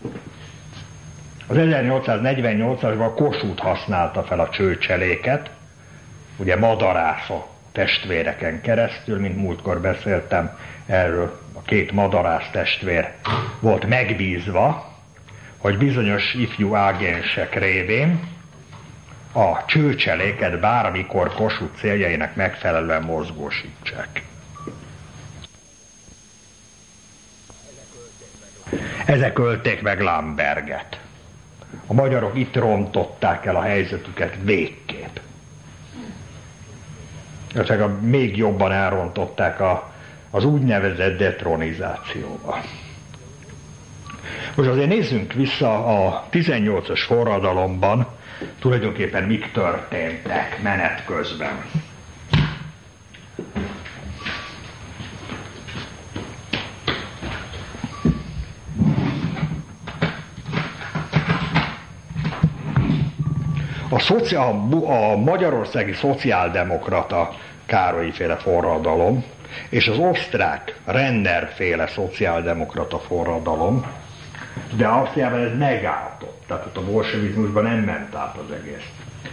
Az ezernyolcszáznegyvennyolcasban Kossuth használta fel a csőcseléket, ugye madarász testvéreken keresztül, mint múltkor beszéltem erről, a két madarász testvér volt megbízva, hogy bizonyos ifjú ágensek révén a csőcseléket bármikor Kossuth céljainak megfelelően mozgósítsák. Ezek ölték meg Lamberget. A magyarok itt rontották el a helyzetüket végképp. Ezek még jobban elrontották a, az úgynevezett detronizációba. Most azért nézzünk vissza a tizennyolcas forradalomban, tulajdonképpen mik történtek menet közben. A, szociál, a magyarországi szociáldemokrata Károlyi-féle forradalom és az osztrák Renner-féle szociáldemokrata forradalom, de Ausztriában ez megállt. Tehát ott a bolsevizmusban nem ment át az egész.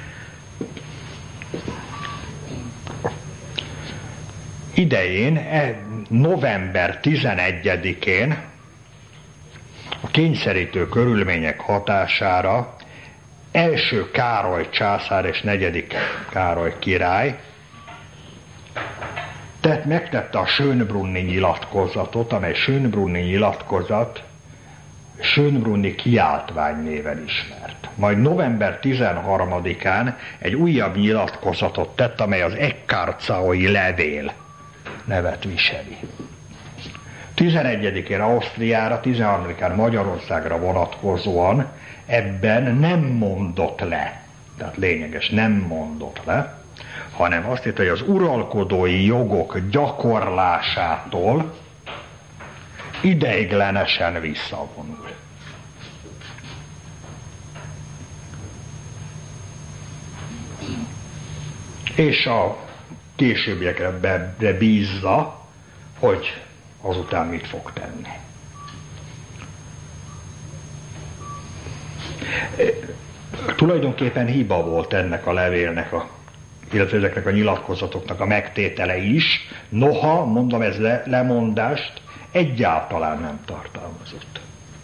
Idején, november tizenegyedikén a kényszerítő körülmények hatására első Károly császár és negyedik Károly király tett, megtette a Schönbrunni nyilatkozatot, amely Schönbrunni nyilatkozat Schönbrunni kiáltvány néven ismert. Majd november tizenharmadikán egy újabb nyilatkozatot tett, amely az Eckartsaui levél nevet viseli. tizenegyedikén Ausztriára, tizenharmadikán Magyarországra vonatkozóan ebben nem mondott le, tehát lényeges, nem mondott le, hanem azt írta, hogy az uralkodói jogok gyakorlásától ideiglenesen visszavonul. És a későbbiekre bízza, hogy azután mit fog tenni. Tulajdonképpen hiba volt ennek a levélnek, a, illetve ezeknek a nyilatkozatoknak a megtétele is, noha, mondom, ez le, lemondást egyáltalán nem tartalmazott.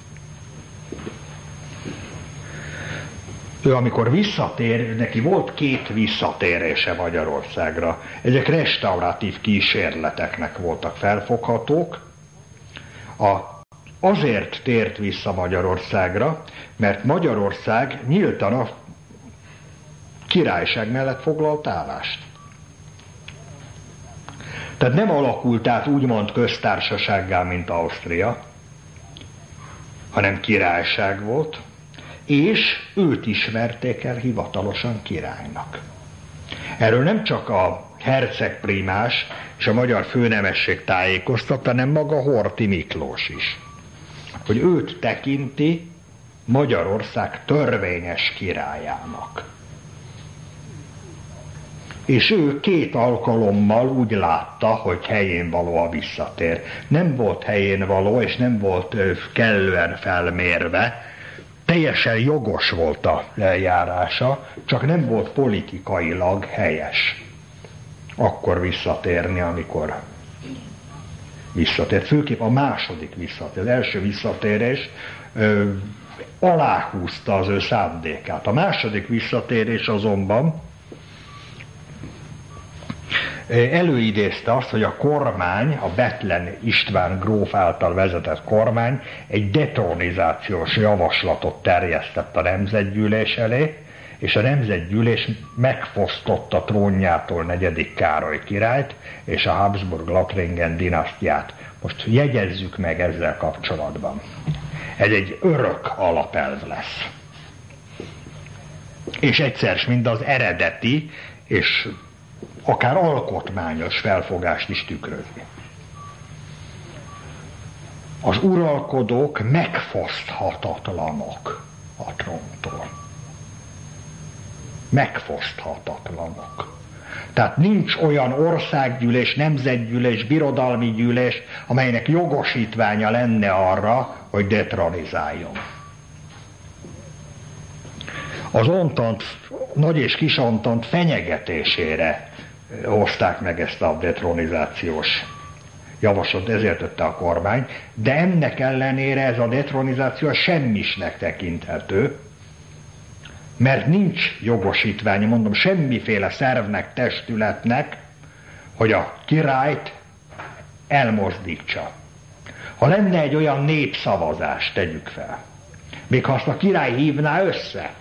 Ő amikor visszatér, neki volt két visszatérése Magyarországra. Ezek restauratív kísérleteknek voltak felfoghatók. A, azért tért vissza Magyarországra, mert Magyarország nyíltan a királyság mellett foglalt állást. Tehát nem alakult át úgymond köztársasággá, mint Ausztria, hanem királyság volt, és őt ismerték el hivatalosan királynak. Erről nem csak a hercegprímás és a magyar főnemesség tájékoztat, hanem maga Horthy Miklós is, hogy őt tekinti Magyarország törvényes királyának. És ő két alkalommal úgy látta, hogy helyén való a visszatér. Nem volt helyén való, és nem volt kellően felmérve, teljesen jogos volt a eljárása, csak nem volt politikailag helyes akkor visszatérni, amikor visszatért. Főképp a második visszatér, az első visszatérés ö, aláhúzta az ő szándékát. A második visszatérés azonban előidézte azt, hogy a kormány, a Bethlen István gróf által vezetett kormány egy detronizációs javaslatot terjesztett a Nemzetgyűlés elé, és a Nemzetgyűlés megfosztotta trónjától negyedik Károly királyt és a Habsburg-Lothringen dinasztiát. Most jegyezzük meg ezzel kapcsolatban. Ez egy örök alapelv lesz. És egyszer mind az eredeti és akár alkotmányos felfogást is tükrözni. Az uralkodók megfoszthatatlanok a tróntól. Megfoszthatatlanok. Tehát nincs olyan országgyűlés, nemzetgyűlés, birodalmi gyűlés, amelynek jogosítványa lenne arra, hogy detronizáljon. Az Ontant, Nagy és Kis Ontant fenyegetésére hozták meg ezt a detronizációs javaslatot, ezért tette a kormány, de ennek ellenére ez a detronizáció semmisnek tekinthető, mert nincs jogosítványa, mondom, semmiféle szervnek, testületnek, hogy a királyt elmozdítsa. Ha lenne egy olyan népszavazás, tegyük fel, még ha azt a király hívná össze,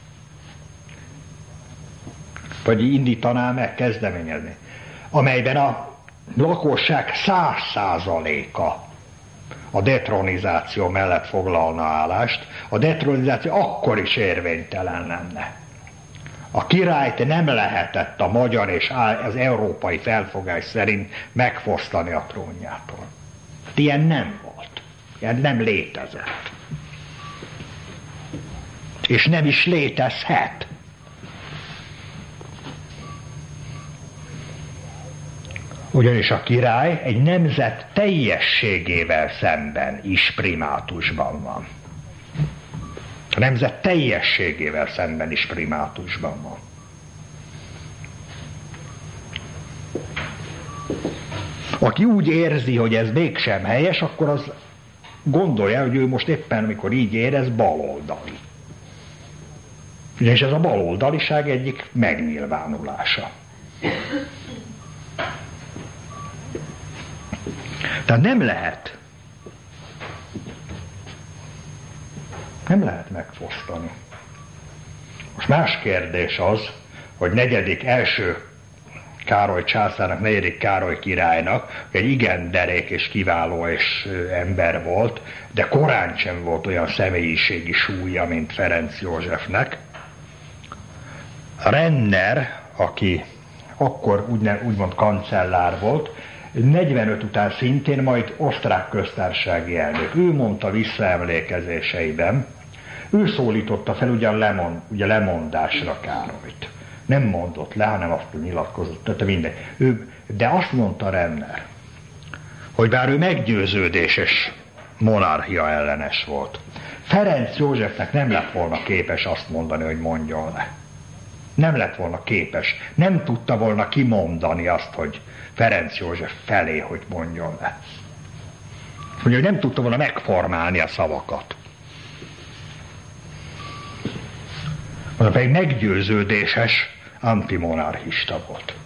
vagy indítaná meg kezdeményezni, amelyben a lakosság száz százaléka a detronizáció mellett foglalna állást, a detronizáció akkor is érvénytelen lenne. A királyt nem lehetett a magyar és az európai felfogás szerint megfosztani a trónjától. Ilyen nem volt. Ilyen nem létezett. És nem is létezhet. Ugyanis a király egy nemzet teljességével szemben is primátusban van. A nemzet teljességével szemben is primátusban van. Aki úgy érzi, hogy ez mégsem helyes, akkor az gondolja, hogy ő most éppen, amikor így érez, baloldali. Ugyanis ez a baloldaliság egyik megnyilvánulása. Tehát nem lehet, nem lehet megfosztani. Most más kérdés az, hogy negyedik, első Károly császárnak, negyedik Károly királynak, egy igen derék és kiváló és ember volt, de korán sem volt olyan személyiségi súlya, mint Ferenc Józsefnek. Renner, aki akkor úgymond kancellár volt, negyvenöt után szintén majd osztrák köztársasági elnök. Ő mondta visszaemlékezéseiben, ő szólította fel ugyan, lemond, ugye lemondásra Károlyt. Nem mondott le, hanem azt nyilatkozott, tehát minden. Ő, de azt mondta Renner, hogy bár ő meggyőződéses monarchia ellenes volt, Ferenc Józsefnek nem lett volna képes azt mondani, hogy mondjon le. Nem lett volna képes, nem tudta volna kimondani azt, hogy Ferenc József felé, hogy mondjon le. Mondja, hogy nem tudta volna megformálni a szavakat. Mondja, pedig meggyőződéses antimonarchista volt.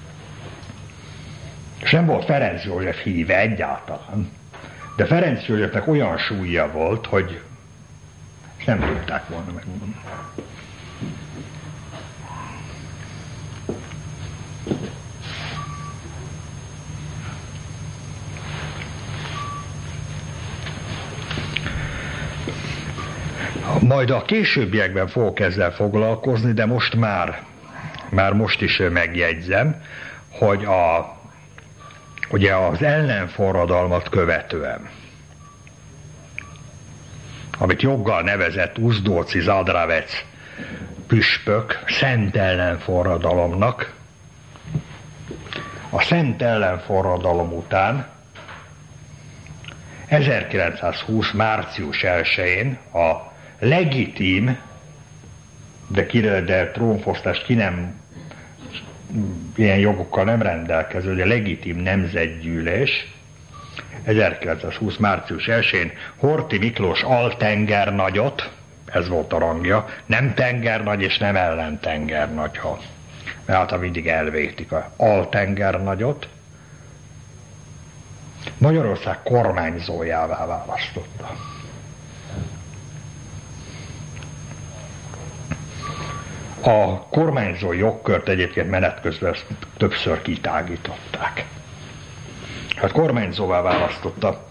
És nem volt Ferenc József híve egyáltalán, de Ferenc Józsefnek olyan súlya volt, hogy nem tudták volna megmondani. Majd a későbbiekben fogok ezzel foglalkozni, de most már, már most is megjegyzem, hogy a, ugye az ellenforradalmat követően, amit joggal nevezett Uzdóci Zadravec püspök szent ellenforradalomnak, a Szent Ellenforradalom után ezerkilencszázhúsz. március elsején a legitim, de, ki, de trónfosztást ki nem, ilyen jogokkal nem rendelkező, de legitim nemzetgyűlés ezerkilencszázhúsz. március elsején Horthy Miklós altengernagyot, ez volt a rangja, nem tengernagy és nem ellentengernagy, ha, mert hát mindig elvétik a altengernagyot, Magyarország kormányzójává választotta. A kormányzó jogkört egyébként menet közben többször kitágították. Hát kormányzóvá választotta.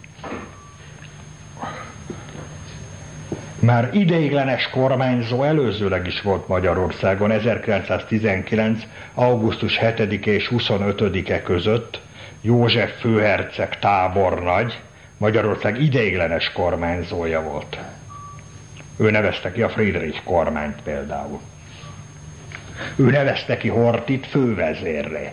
Már ideiglenes kormányzó előzőleg is volt Magyarországon, ezerkilencszáztizenkilenc. augusztus hetedike és huszonötödike között József főherceg tábornagy Magyarország ideiglenes kormányzója volt. Ő nevezte ki a Friedrich kormányt például. Ő nevezte ki Horthyt fővezérré.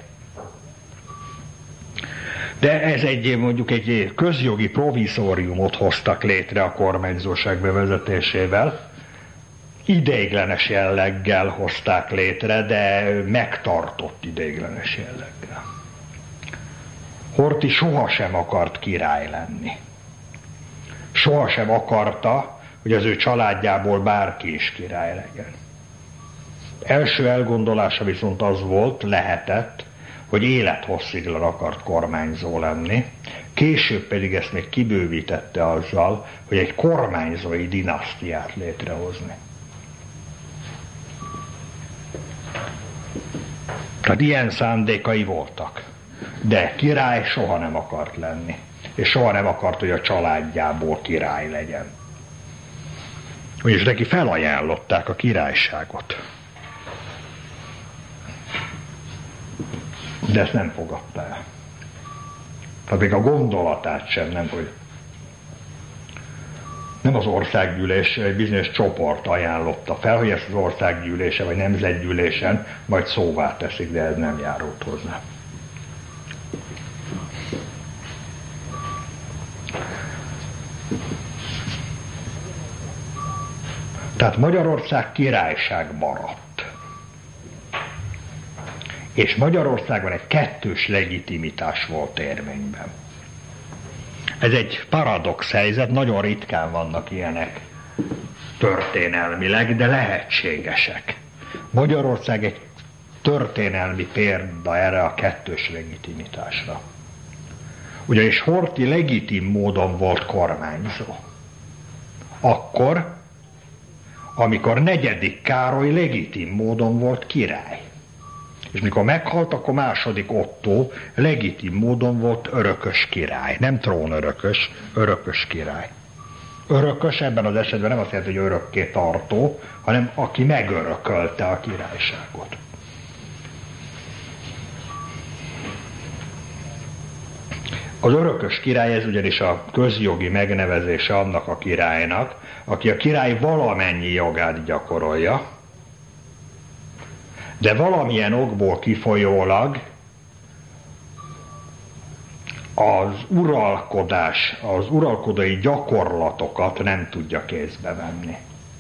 De ez egy, mondjuk egy közjogi provizóriumot hoztak létre a kormányzóság bevezetésével. Ideiglenes jelleggel hozták létre, de megtartott ideiglenes jelleggel. Horthy sohasem akart király lenni. Sohasem akarta, hogy az ő családjából bárki is király legyen. Első elgondolása viszont az volt, lehetett, hogy élethossziglan akart kormányzó lenni, később pedig ezt még kibővítette azzal, hogy egy kormányzói dinasztiát létrehozni. Tehát ilyen szándékai voltak, de király soha nem akart lenni, és soha nem akart, hogy a családjából király legyen. Ugyanis neki felajánlották a királyságot. De ezt nem fogadta el. Tehát még a gondolatát sem, nem, hogy nem az országgyűlés, egy bizonyos csoport ajánlotta fel, hogy ezt az országgyűlése vagy nemzetgyűlésen majd szóvá teszik, de ez nem járult hozzá. Tehát Magyarország királyság maradt. És Magyarországon egy kettős legitimitás volt érvényben. Ez egy paradox helyzet, nagyon ritkán vannak ilyenek történelmileg, de lehetségesek. Magyarország egy történelmi példa erre a kettős legitimitásra. Ugyanis Horthy legitim módon volt kormányzó. Akkor, amikor negyedik Károly legitim módon volt király. És mikor meghalt, akkor második Ottó legitim módon volt örökös király. Nem trónörökös, örökös király. Örökös ebben az esetben nem azt jelenti, hogy örökké tartó, hanem aki megörökölte a királyságot. Az örökös király, ez ugyanis a közjogi megnevezése annak a királynak, aki a király valamennyi jogát gyakorolja, de valamilyen okból kifolyólag az uralkodás, az uralkodói gyakorlatokat nem tudja kézbe venni.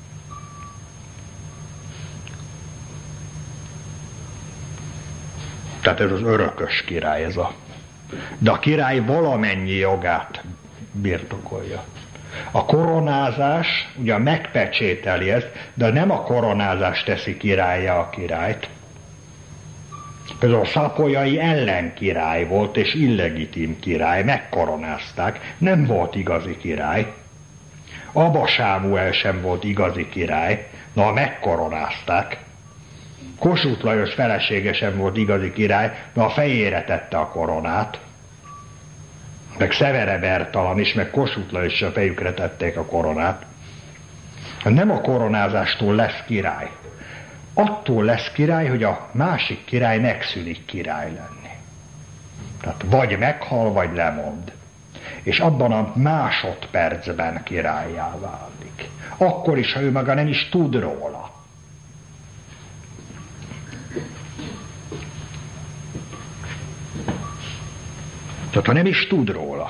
Tehát ez az örökös király, ez a. De a király valamennyi jogát birtokolja. A koronázás ugye megpecsételi ezt, de nem a koronázás teszi királlyá a királyt. Például a szapolyai ellenkirály volt és illegitim király, megkoronázták, nem volt igazi király. Aba Sámuel sem volt igazi király, na megkoronázták. Kossuth Lajos felesége sem volt igazi király, na a fejére tette a koronát. Meg Szevere Bertalan is, meg Kossuth Lajos is a fejükre tették a koronát. Nem a koronázástól lesz király. Attól lesz király, hogy a másik király megszűnik király lenni. Tehát vagy meghal, vagy lemond. És abban a másodpercben királlyá válik. Akkor is, ha ő maga nem is tud róla. Tehát ha nem is tud róla.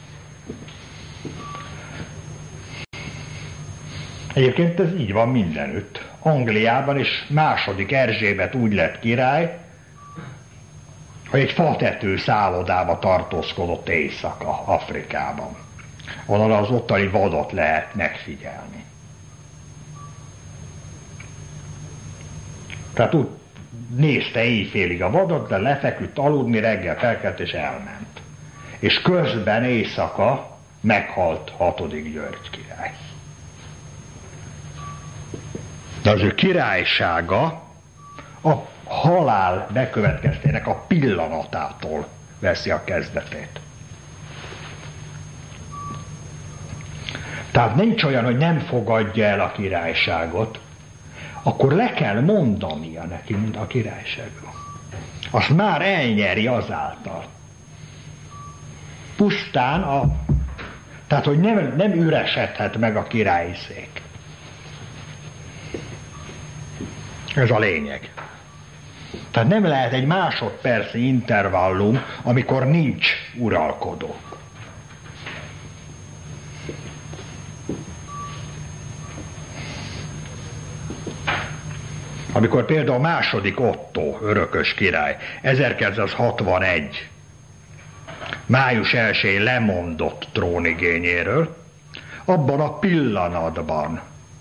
Egyébként ez így van mindenütt. Angliában is második Erzsébet úgy lett király, hogy egy fatető szállodába tartózkodott éjszaka Afrikában, ahol az ottani vadot lehet megfigyelni. Tehát úgy nézte éjfélig a vadot, de lefeküdt aludni, reggel felkelt és elment. És közben éjszaka meghalt hatodik György király. De az ő királysága a halál bekövetkeztének a pillanatától veszi a kezdetét. Tehát nincs olyan, hogy nem fogadja el a királyságot, akkor le kell mondania neki a királyságról. Azt már elnyeri azáltal. Pusztán a... Tehát, hogy nem, nem üresedhet meg a királyi szék. Ez a lényeg. Tehát nem lehet egy másodperci intervallum, amikor nincs uralkodó. Amikor például a második Ottó örökös király ezerkilencszázhatvanegy május elsején lemondott trónigényéről, abban a pillanatban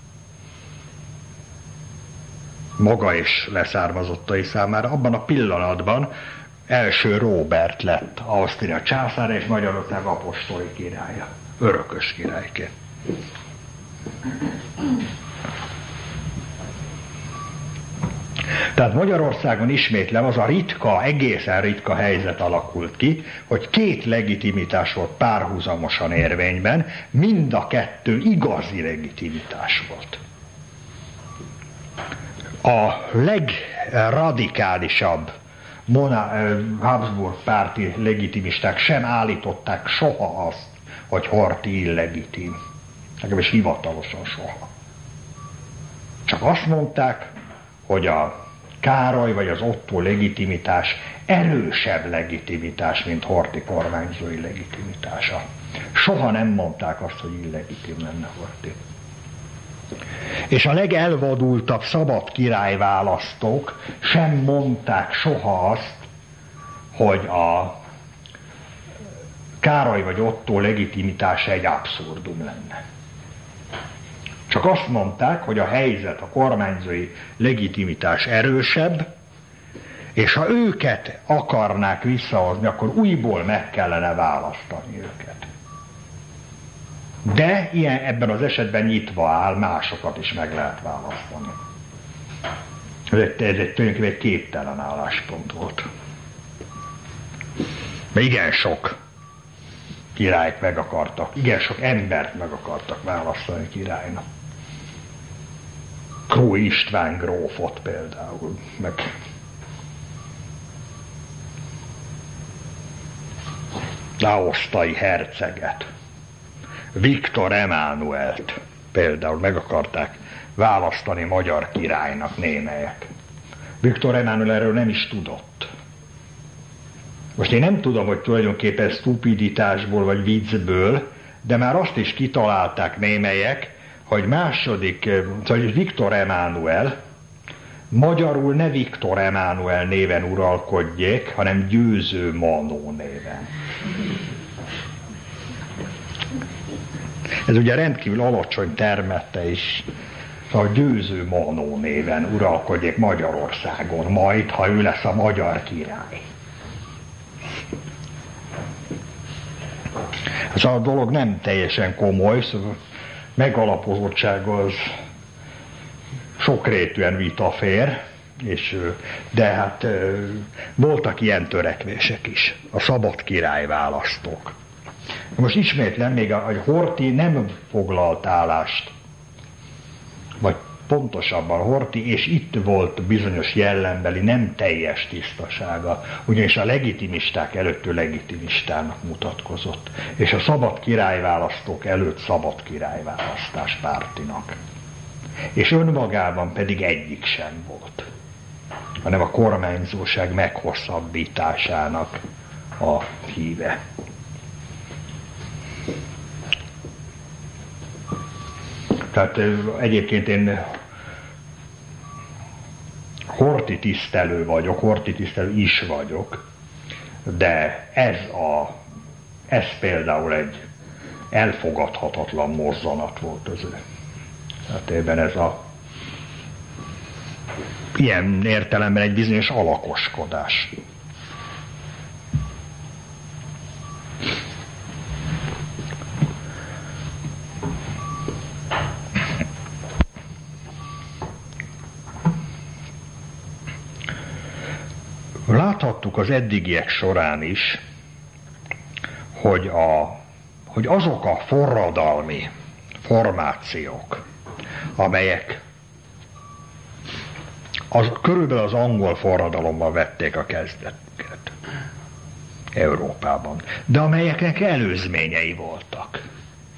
maga és leszármazottai számára, abban a pillanatban első Róbert lett Ausztria császára és Magyarország apostoli királya, örökös királyként. Tehát Magyarországon ismétlem az a ritka, egészen ritka helyzet alakult ki, hogy két legitimitás volt párhuzamosan érvényben, mind a kettő igazi legitimitás volt. A legradikálisabb Habsburg párti legitimisták sem állították soha azt, hogy Horthy illegitim. Legalábbis hivatalosan soha. Csak azt mondták, hogy a Károly vagy az Ottó legitimitás erősebb legitimitás, mint Horthy kormányzói legitimitása. Soha nem mondták azt, hogy illegitim lenne Horthy. És a legelvadultabb szabad királyválasztók sem mondták soha azt, hogy a Károly vagy Ottó legitimitása egy abszurdum lenne. Csak azt mondták, hogy a helyzet, a kormányzói legitimitás erősebb, és ha őket akarnák visszahozni, akkor újból meg kellene választani őket. De ilyen, ebben az esetben nyitva áll, másokat is meg lehet választani. Ez egy, ez egy tulajdonképpen egy képtelen álláspont volt. Mert igen sok királyt meg akartak, igen sok embert meg akartak választani királynak. Kró István grófot például, meg Daosztai herceget, Viktor Emánuelt például meg akarták választani magyar királynak némelyek. Viktor Emánuel erről nem is tudott. Most én nem tudom, hogy tulajdonképpen stupiditásból vagy viccből, de már azt is kitalálták némelyek, hogy második, szóval Viktor Emánuel magyarul ne Viktor Emánuel néven uralkodjék, hanem Győző Manó néven. Ez ugye rendkívül alacsony termete is, szóval Győző Manó néven uralkodjék Magyarországon majd, ha ő lesz a magyar király. Ez a dolog nem teljesen komoly, szóval megalapozottság az sokrétűen vita fér, és, de hát voltak ilyen törekvések is, a szabad király választók. Most ismétlen még a, a Horthy nem foglalt állást, vagy pontosabban Horthy, és itt volt bizonyos jellembeli nem teljes tisztasága, ugyanis a legitimisták előtt ő legitimistának mutatkozott, és a szabad királyválasztók előtt szabad királyválasztás pártinak. És önmagában pedig egyik sem volt, hanem a kormányzóság meghosszabbításának a híve. Tehát egyébként én Horthy tisztelő vagyok, Horthy tisztelő is vagyok, de ez, a, ez például egy elfogadhatatlan mozzanat volt az ő. Tehát ebben ez a ilyen értelemben egy bizonyos alakoskodás. Láthattuk az eddigiek során is, hogy, a, hogy azok a forradalmi formációk, amelyek az, körülbelül az angol forradalommal vették a kezdetüket Európában, de amelyeknek előzményei voltak.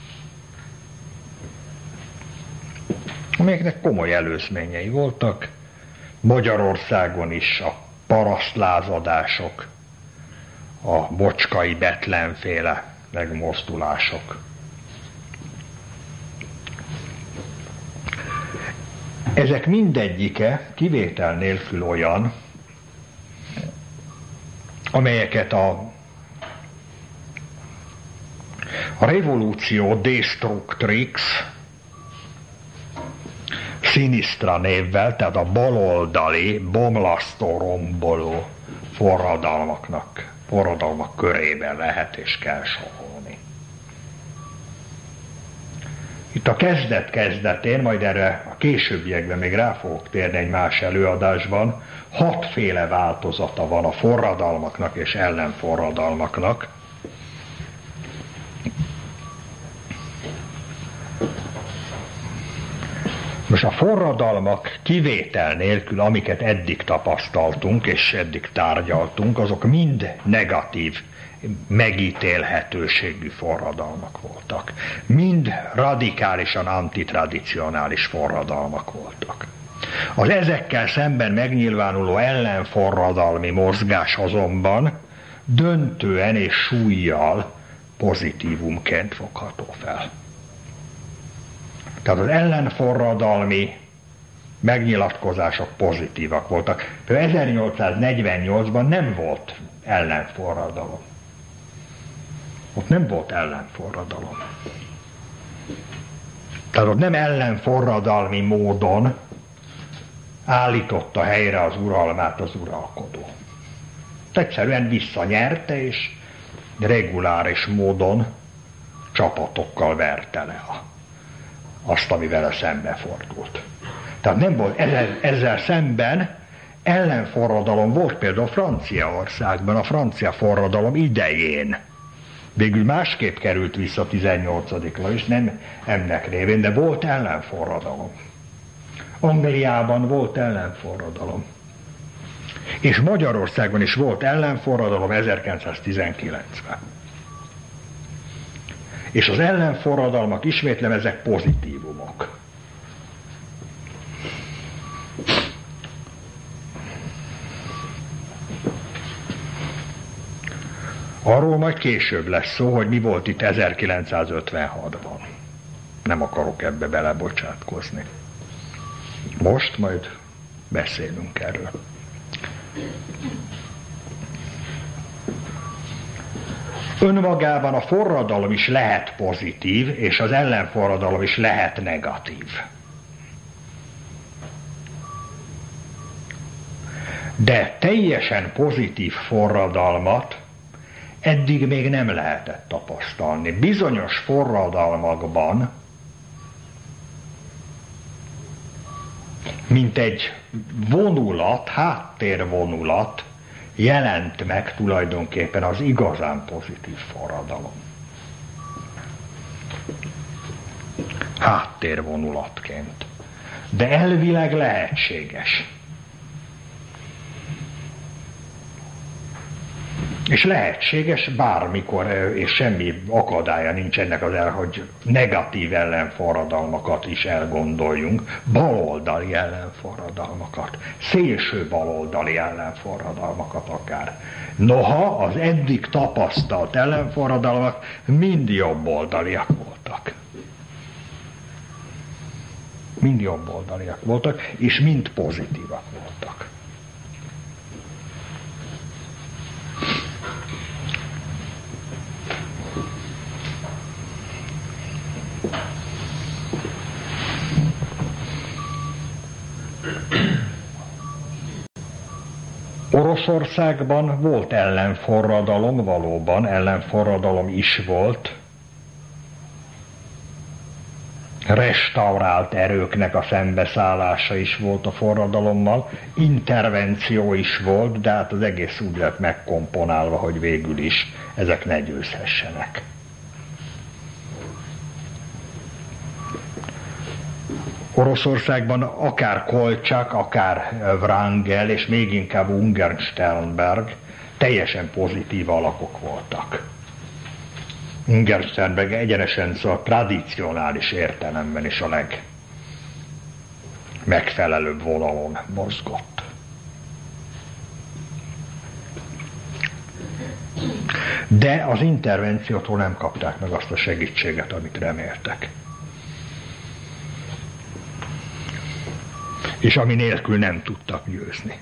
Amelyeknek komoly előzményei voltak, Magyarországon is a parasztlázadások, a Bocskai Bethlenféle megmozdulások. Ezek mindegyike kivétel nélkül olyan, amelyeket a, a Revolutio Destructrix Sinistra névvel, tehát a baloldali, bomlasztó, romboló forradalmaknak, forradalmak körében lehet és kell sorolni. Itt a kezdet-kezdetén, majd erre a későbbiekben még rá fogok térni egy más előadásban, hatféle változata van a forradalmaknak és ellenforradalmaknak. Most a forradalmak kivétel nélkül, amiket eddig tapasztaltunk és eddig tárgyaltunk, azok mind negatív, megítélhetőségű forradalmak voltak. Mind radikálisan antitradicionális forradalmak voltak. Az ezekkel szemben megnyilvánuló ellenforradalmi mozgás azonban döntően és súllyal pozitívumként fogható fel. Tehát az ellenforradalmi megnyilatkozások pozitívak voltak. Például ezernyolcszáznegyvennyolcban nem volt ellenforradalom. Ott nem volt ellenforradalom. Tehát ott nem ellenforradalmi módon állította helyre az uralmát az uralkodó. Egyszerűen visszanyerte és reguláris módon csapatokkal verte le a azt, ami vele szembefordult. Tehát nem volt ezzel, ezzel szemben ellenforradalom volt például Franciaországban, a francia forradalom idején. Végül másképp került vissza tizennyolcadikra is, nem ennek révén, de volt ellenforradalom. Angliában volt ellenforradalom. És Magyarországon is volt ellenforradalom ezerkilencszáztizenkilencben. És az ellenforradalmak, ismétlem, ezek pozitívumok. Arról majd később lesz szó, hogy mi volt itt ezerkilencszázötvenhatban. Nem akarok ebbe belebocsátkozni. Most majd beszélünk erről. Önmagában a forradalom is lehet pozitív, és az ellenforradalom is lehet negatív. De teljesen pozitív forradalmat eddig még nem lehetett tapasztalni. Bizonyos forradalmakban, mint egy vonulat, háttérvonulat, jelent meg tulajdonképpen az igazán pozitív forradalom. Háttérvonulatként. De elvileg lehetséges. És lehetséges bármikor, és semmi akadálya nincs ennek az el, hogy negatív ellenforradalmakat is elgondoljunk, baloldali ellenforradalmakat, szélső baloldali ellenforradalmakat akár. Noha az eddig tapasztalt ellenforradalmak mind jobboldaliak voltak. Mind jobboldaliak voltak, és mind pozitívak voltak. Oroszországban volt ellenforradalom, valóban ellenforradalom is volt. Restaurált erőknek a szembeszállása is volt a forradalommal, intervenció is volt, de hát az egész úgy lett megkomponálva, hogy végül is ezek ne győzhessenek. Oroszországban akár Kolcsak, akár Wrangel, és még inkább Ungern-Sternberg teljesen pozitív alakok voltak. Ungern-Sternberg egyenesen szóval tradicionális értelemben is a legmegfelelőbb vonalon mozgott. De az intervenciótól nem kapták meg azt a segítséget, amit reméltek. És ami nélkül nem tudtak győzni.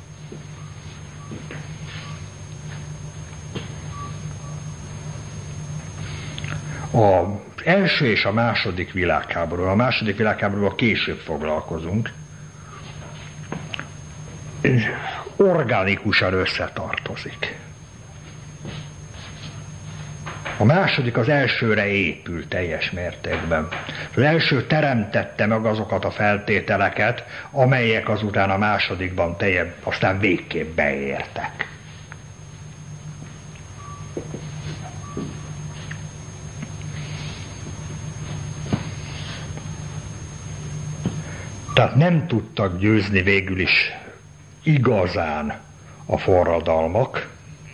Az első és a második világháború, a második világháborúval később foglalkozunk, organikusan összetartozik. A második az elsőre épül teljes mértékben. Az első teremtette meg azokat a feltételeket, amelyek azután a másodikban teljes, aztán végképp beértek. Tehát nem tudtak győzni végül is igazán a forradalmak,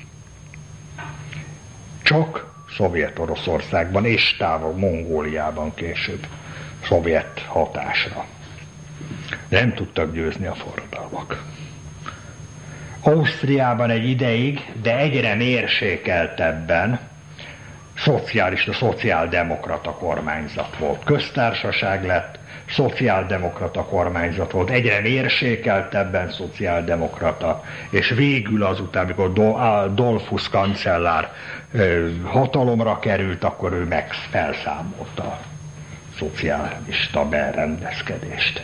csak Szovjet-Oroszországban és távol Mongóliában később szovjet hatásra. De nem tudtak győzni a forradalmak. Ausztriában egy ideig, de egyre mérsékeltebben szocialista, szociáldemokrata kormányzat volt. Köztársaság lett, szociáldemokrata kormányzat volt, egyre mérsékeltebben szociáldemokrata, és végül azután, amikor Dollfuss kancellár hatalomra került, akkor ő meg felszámolta a szocialista berendezkedést.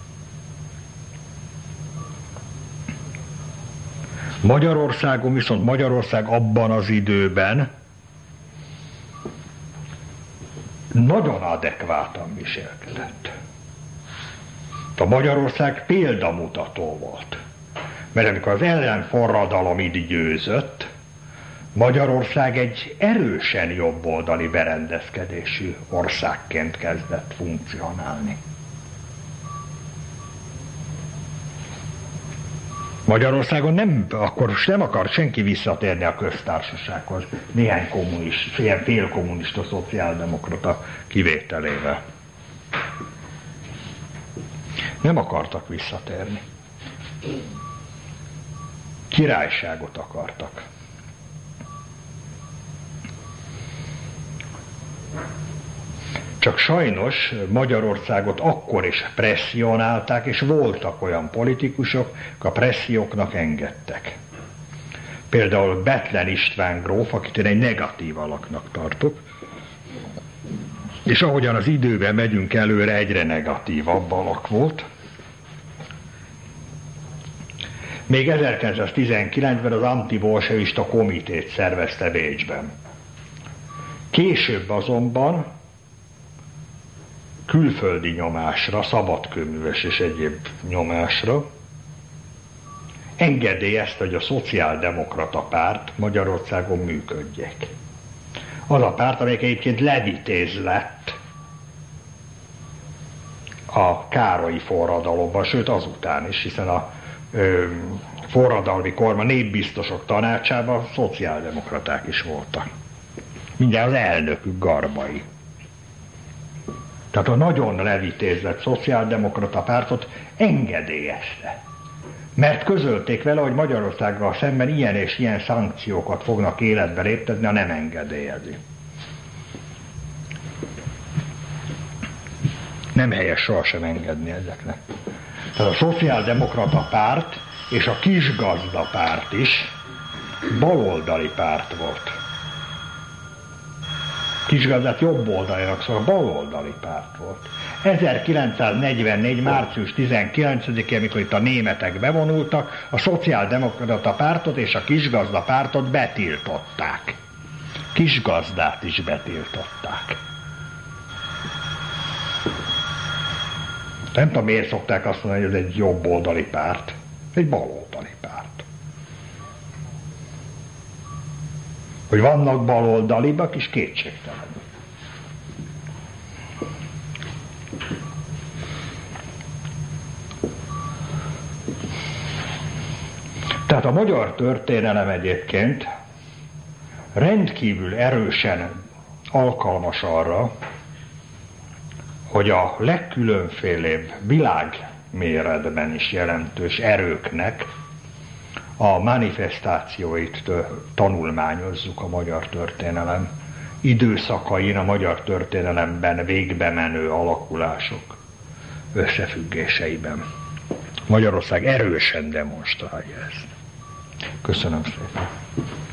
Magyarországon viszont Magyarország abban az időben nagyon adekvátan viselkedett. A Magyarország példamutató volt. Mert amikor az ellenforradalom így győzött, Magyarország egy erősen jobboldali berendezkedésű országként kezdett funkcionálni. Magyarországon nem, akkor nem akart senki visszatérni a köztársasághoz, néhány kommunista, ilyen félkommunista szociáldemokrata kivételével. Nem akartak visszatérni. Királyságot akartak. Csak sajnos Magyarországot akkor is presszionálták, és voltak olyan politikusok, akik a presszióknak engedtek. Például Bethlen István gróf, akit én egy negatív alaknak tartok, és ahogyan az időben megyünk előre, egyre negatívabb alak volt. Még ezerkilencszáztizenkilencben az antibolsevista komitét szervezte Bécsben. Később azonban külföldi nyomásra, szabadkőműves és egyéb nyomásra engedélyezte, hogy a szociáldemokrata párt Magyarországon működjék. Az a párt, amelyik egyébként levitéz lett a Károlyi forradalomban, sőt azután is, hiszen a ö, forradalmi kormány, népbiztosok tanácsában szociáldemokraták is voltak. Mindjárt az elnökük Garbai. Tehát a nagyon levitézett szociáldemokrata pártot engedélyezte. Mert közölték vele, hogy Magyarországgal szemben ilyen és ilyen szankciókat fognak életbe léptetni, ha nem engedélyezi. Nem helyes sohasem engedni ezeknek. Tehát a szociáldemokrata párt és a kisgazda párt is baloldali párt volt. Kisgazdát jobb oldalinak, szóval baloldali párt volt. ezerkilencszáznegyvennégy. március tizenkilencedikén, amikor itt a németek bevonultak, a szociáldemokrata pártot és a kisgazda pártot betiltották. Kisgazdát is betiltották. Nem tudom, miért szokták azt mondani, hogy ez egy jobboldali párt. Egy baloldali párt. Hogy vannak baloldalibak is kétségtelen. Tehát a magyar történelem egyébként rendkívül erősen alkalmas arra, hogy a legkülönfélébb világméretben is jelentős erőknek a manifestációit tanulmányozzuk a magyar történelem időszakain, a magyar történelemben végbe menő alakulások összefüggéseiben. Magyarország erősen demonstrálja ezt. Köszönöm szépen.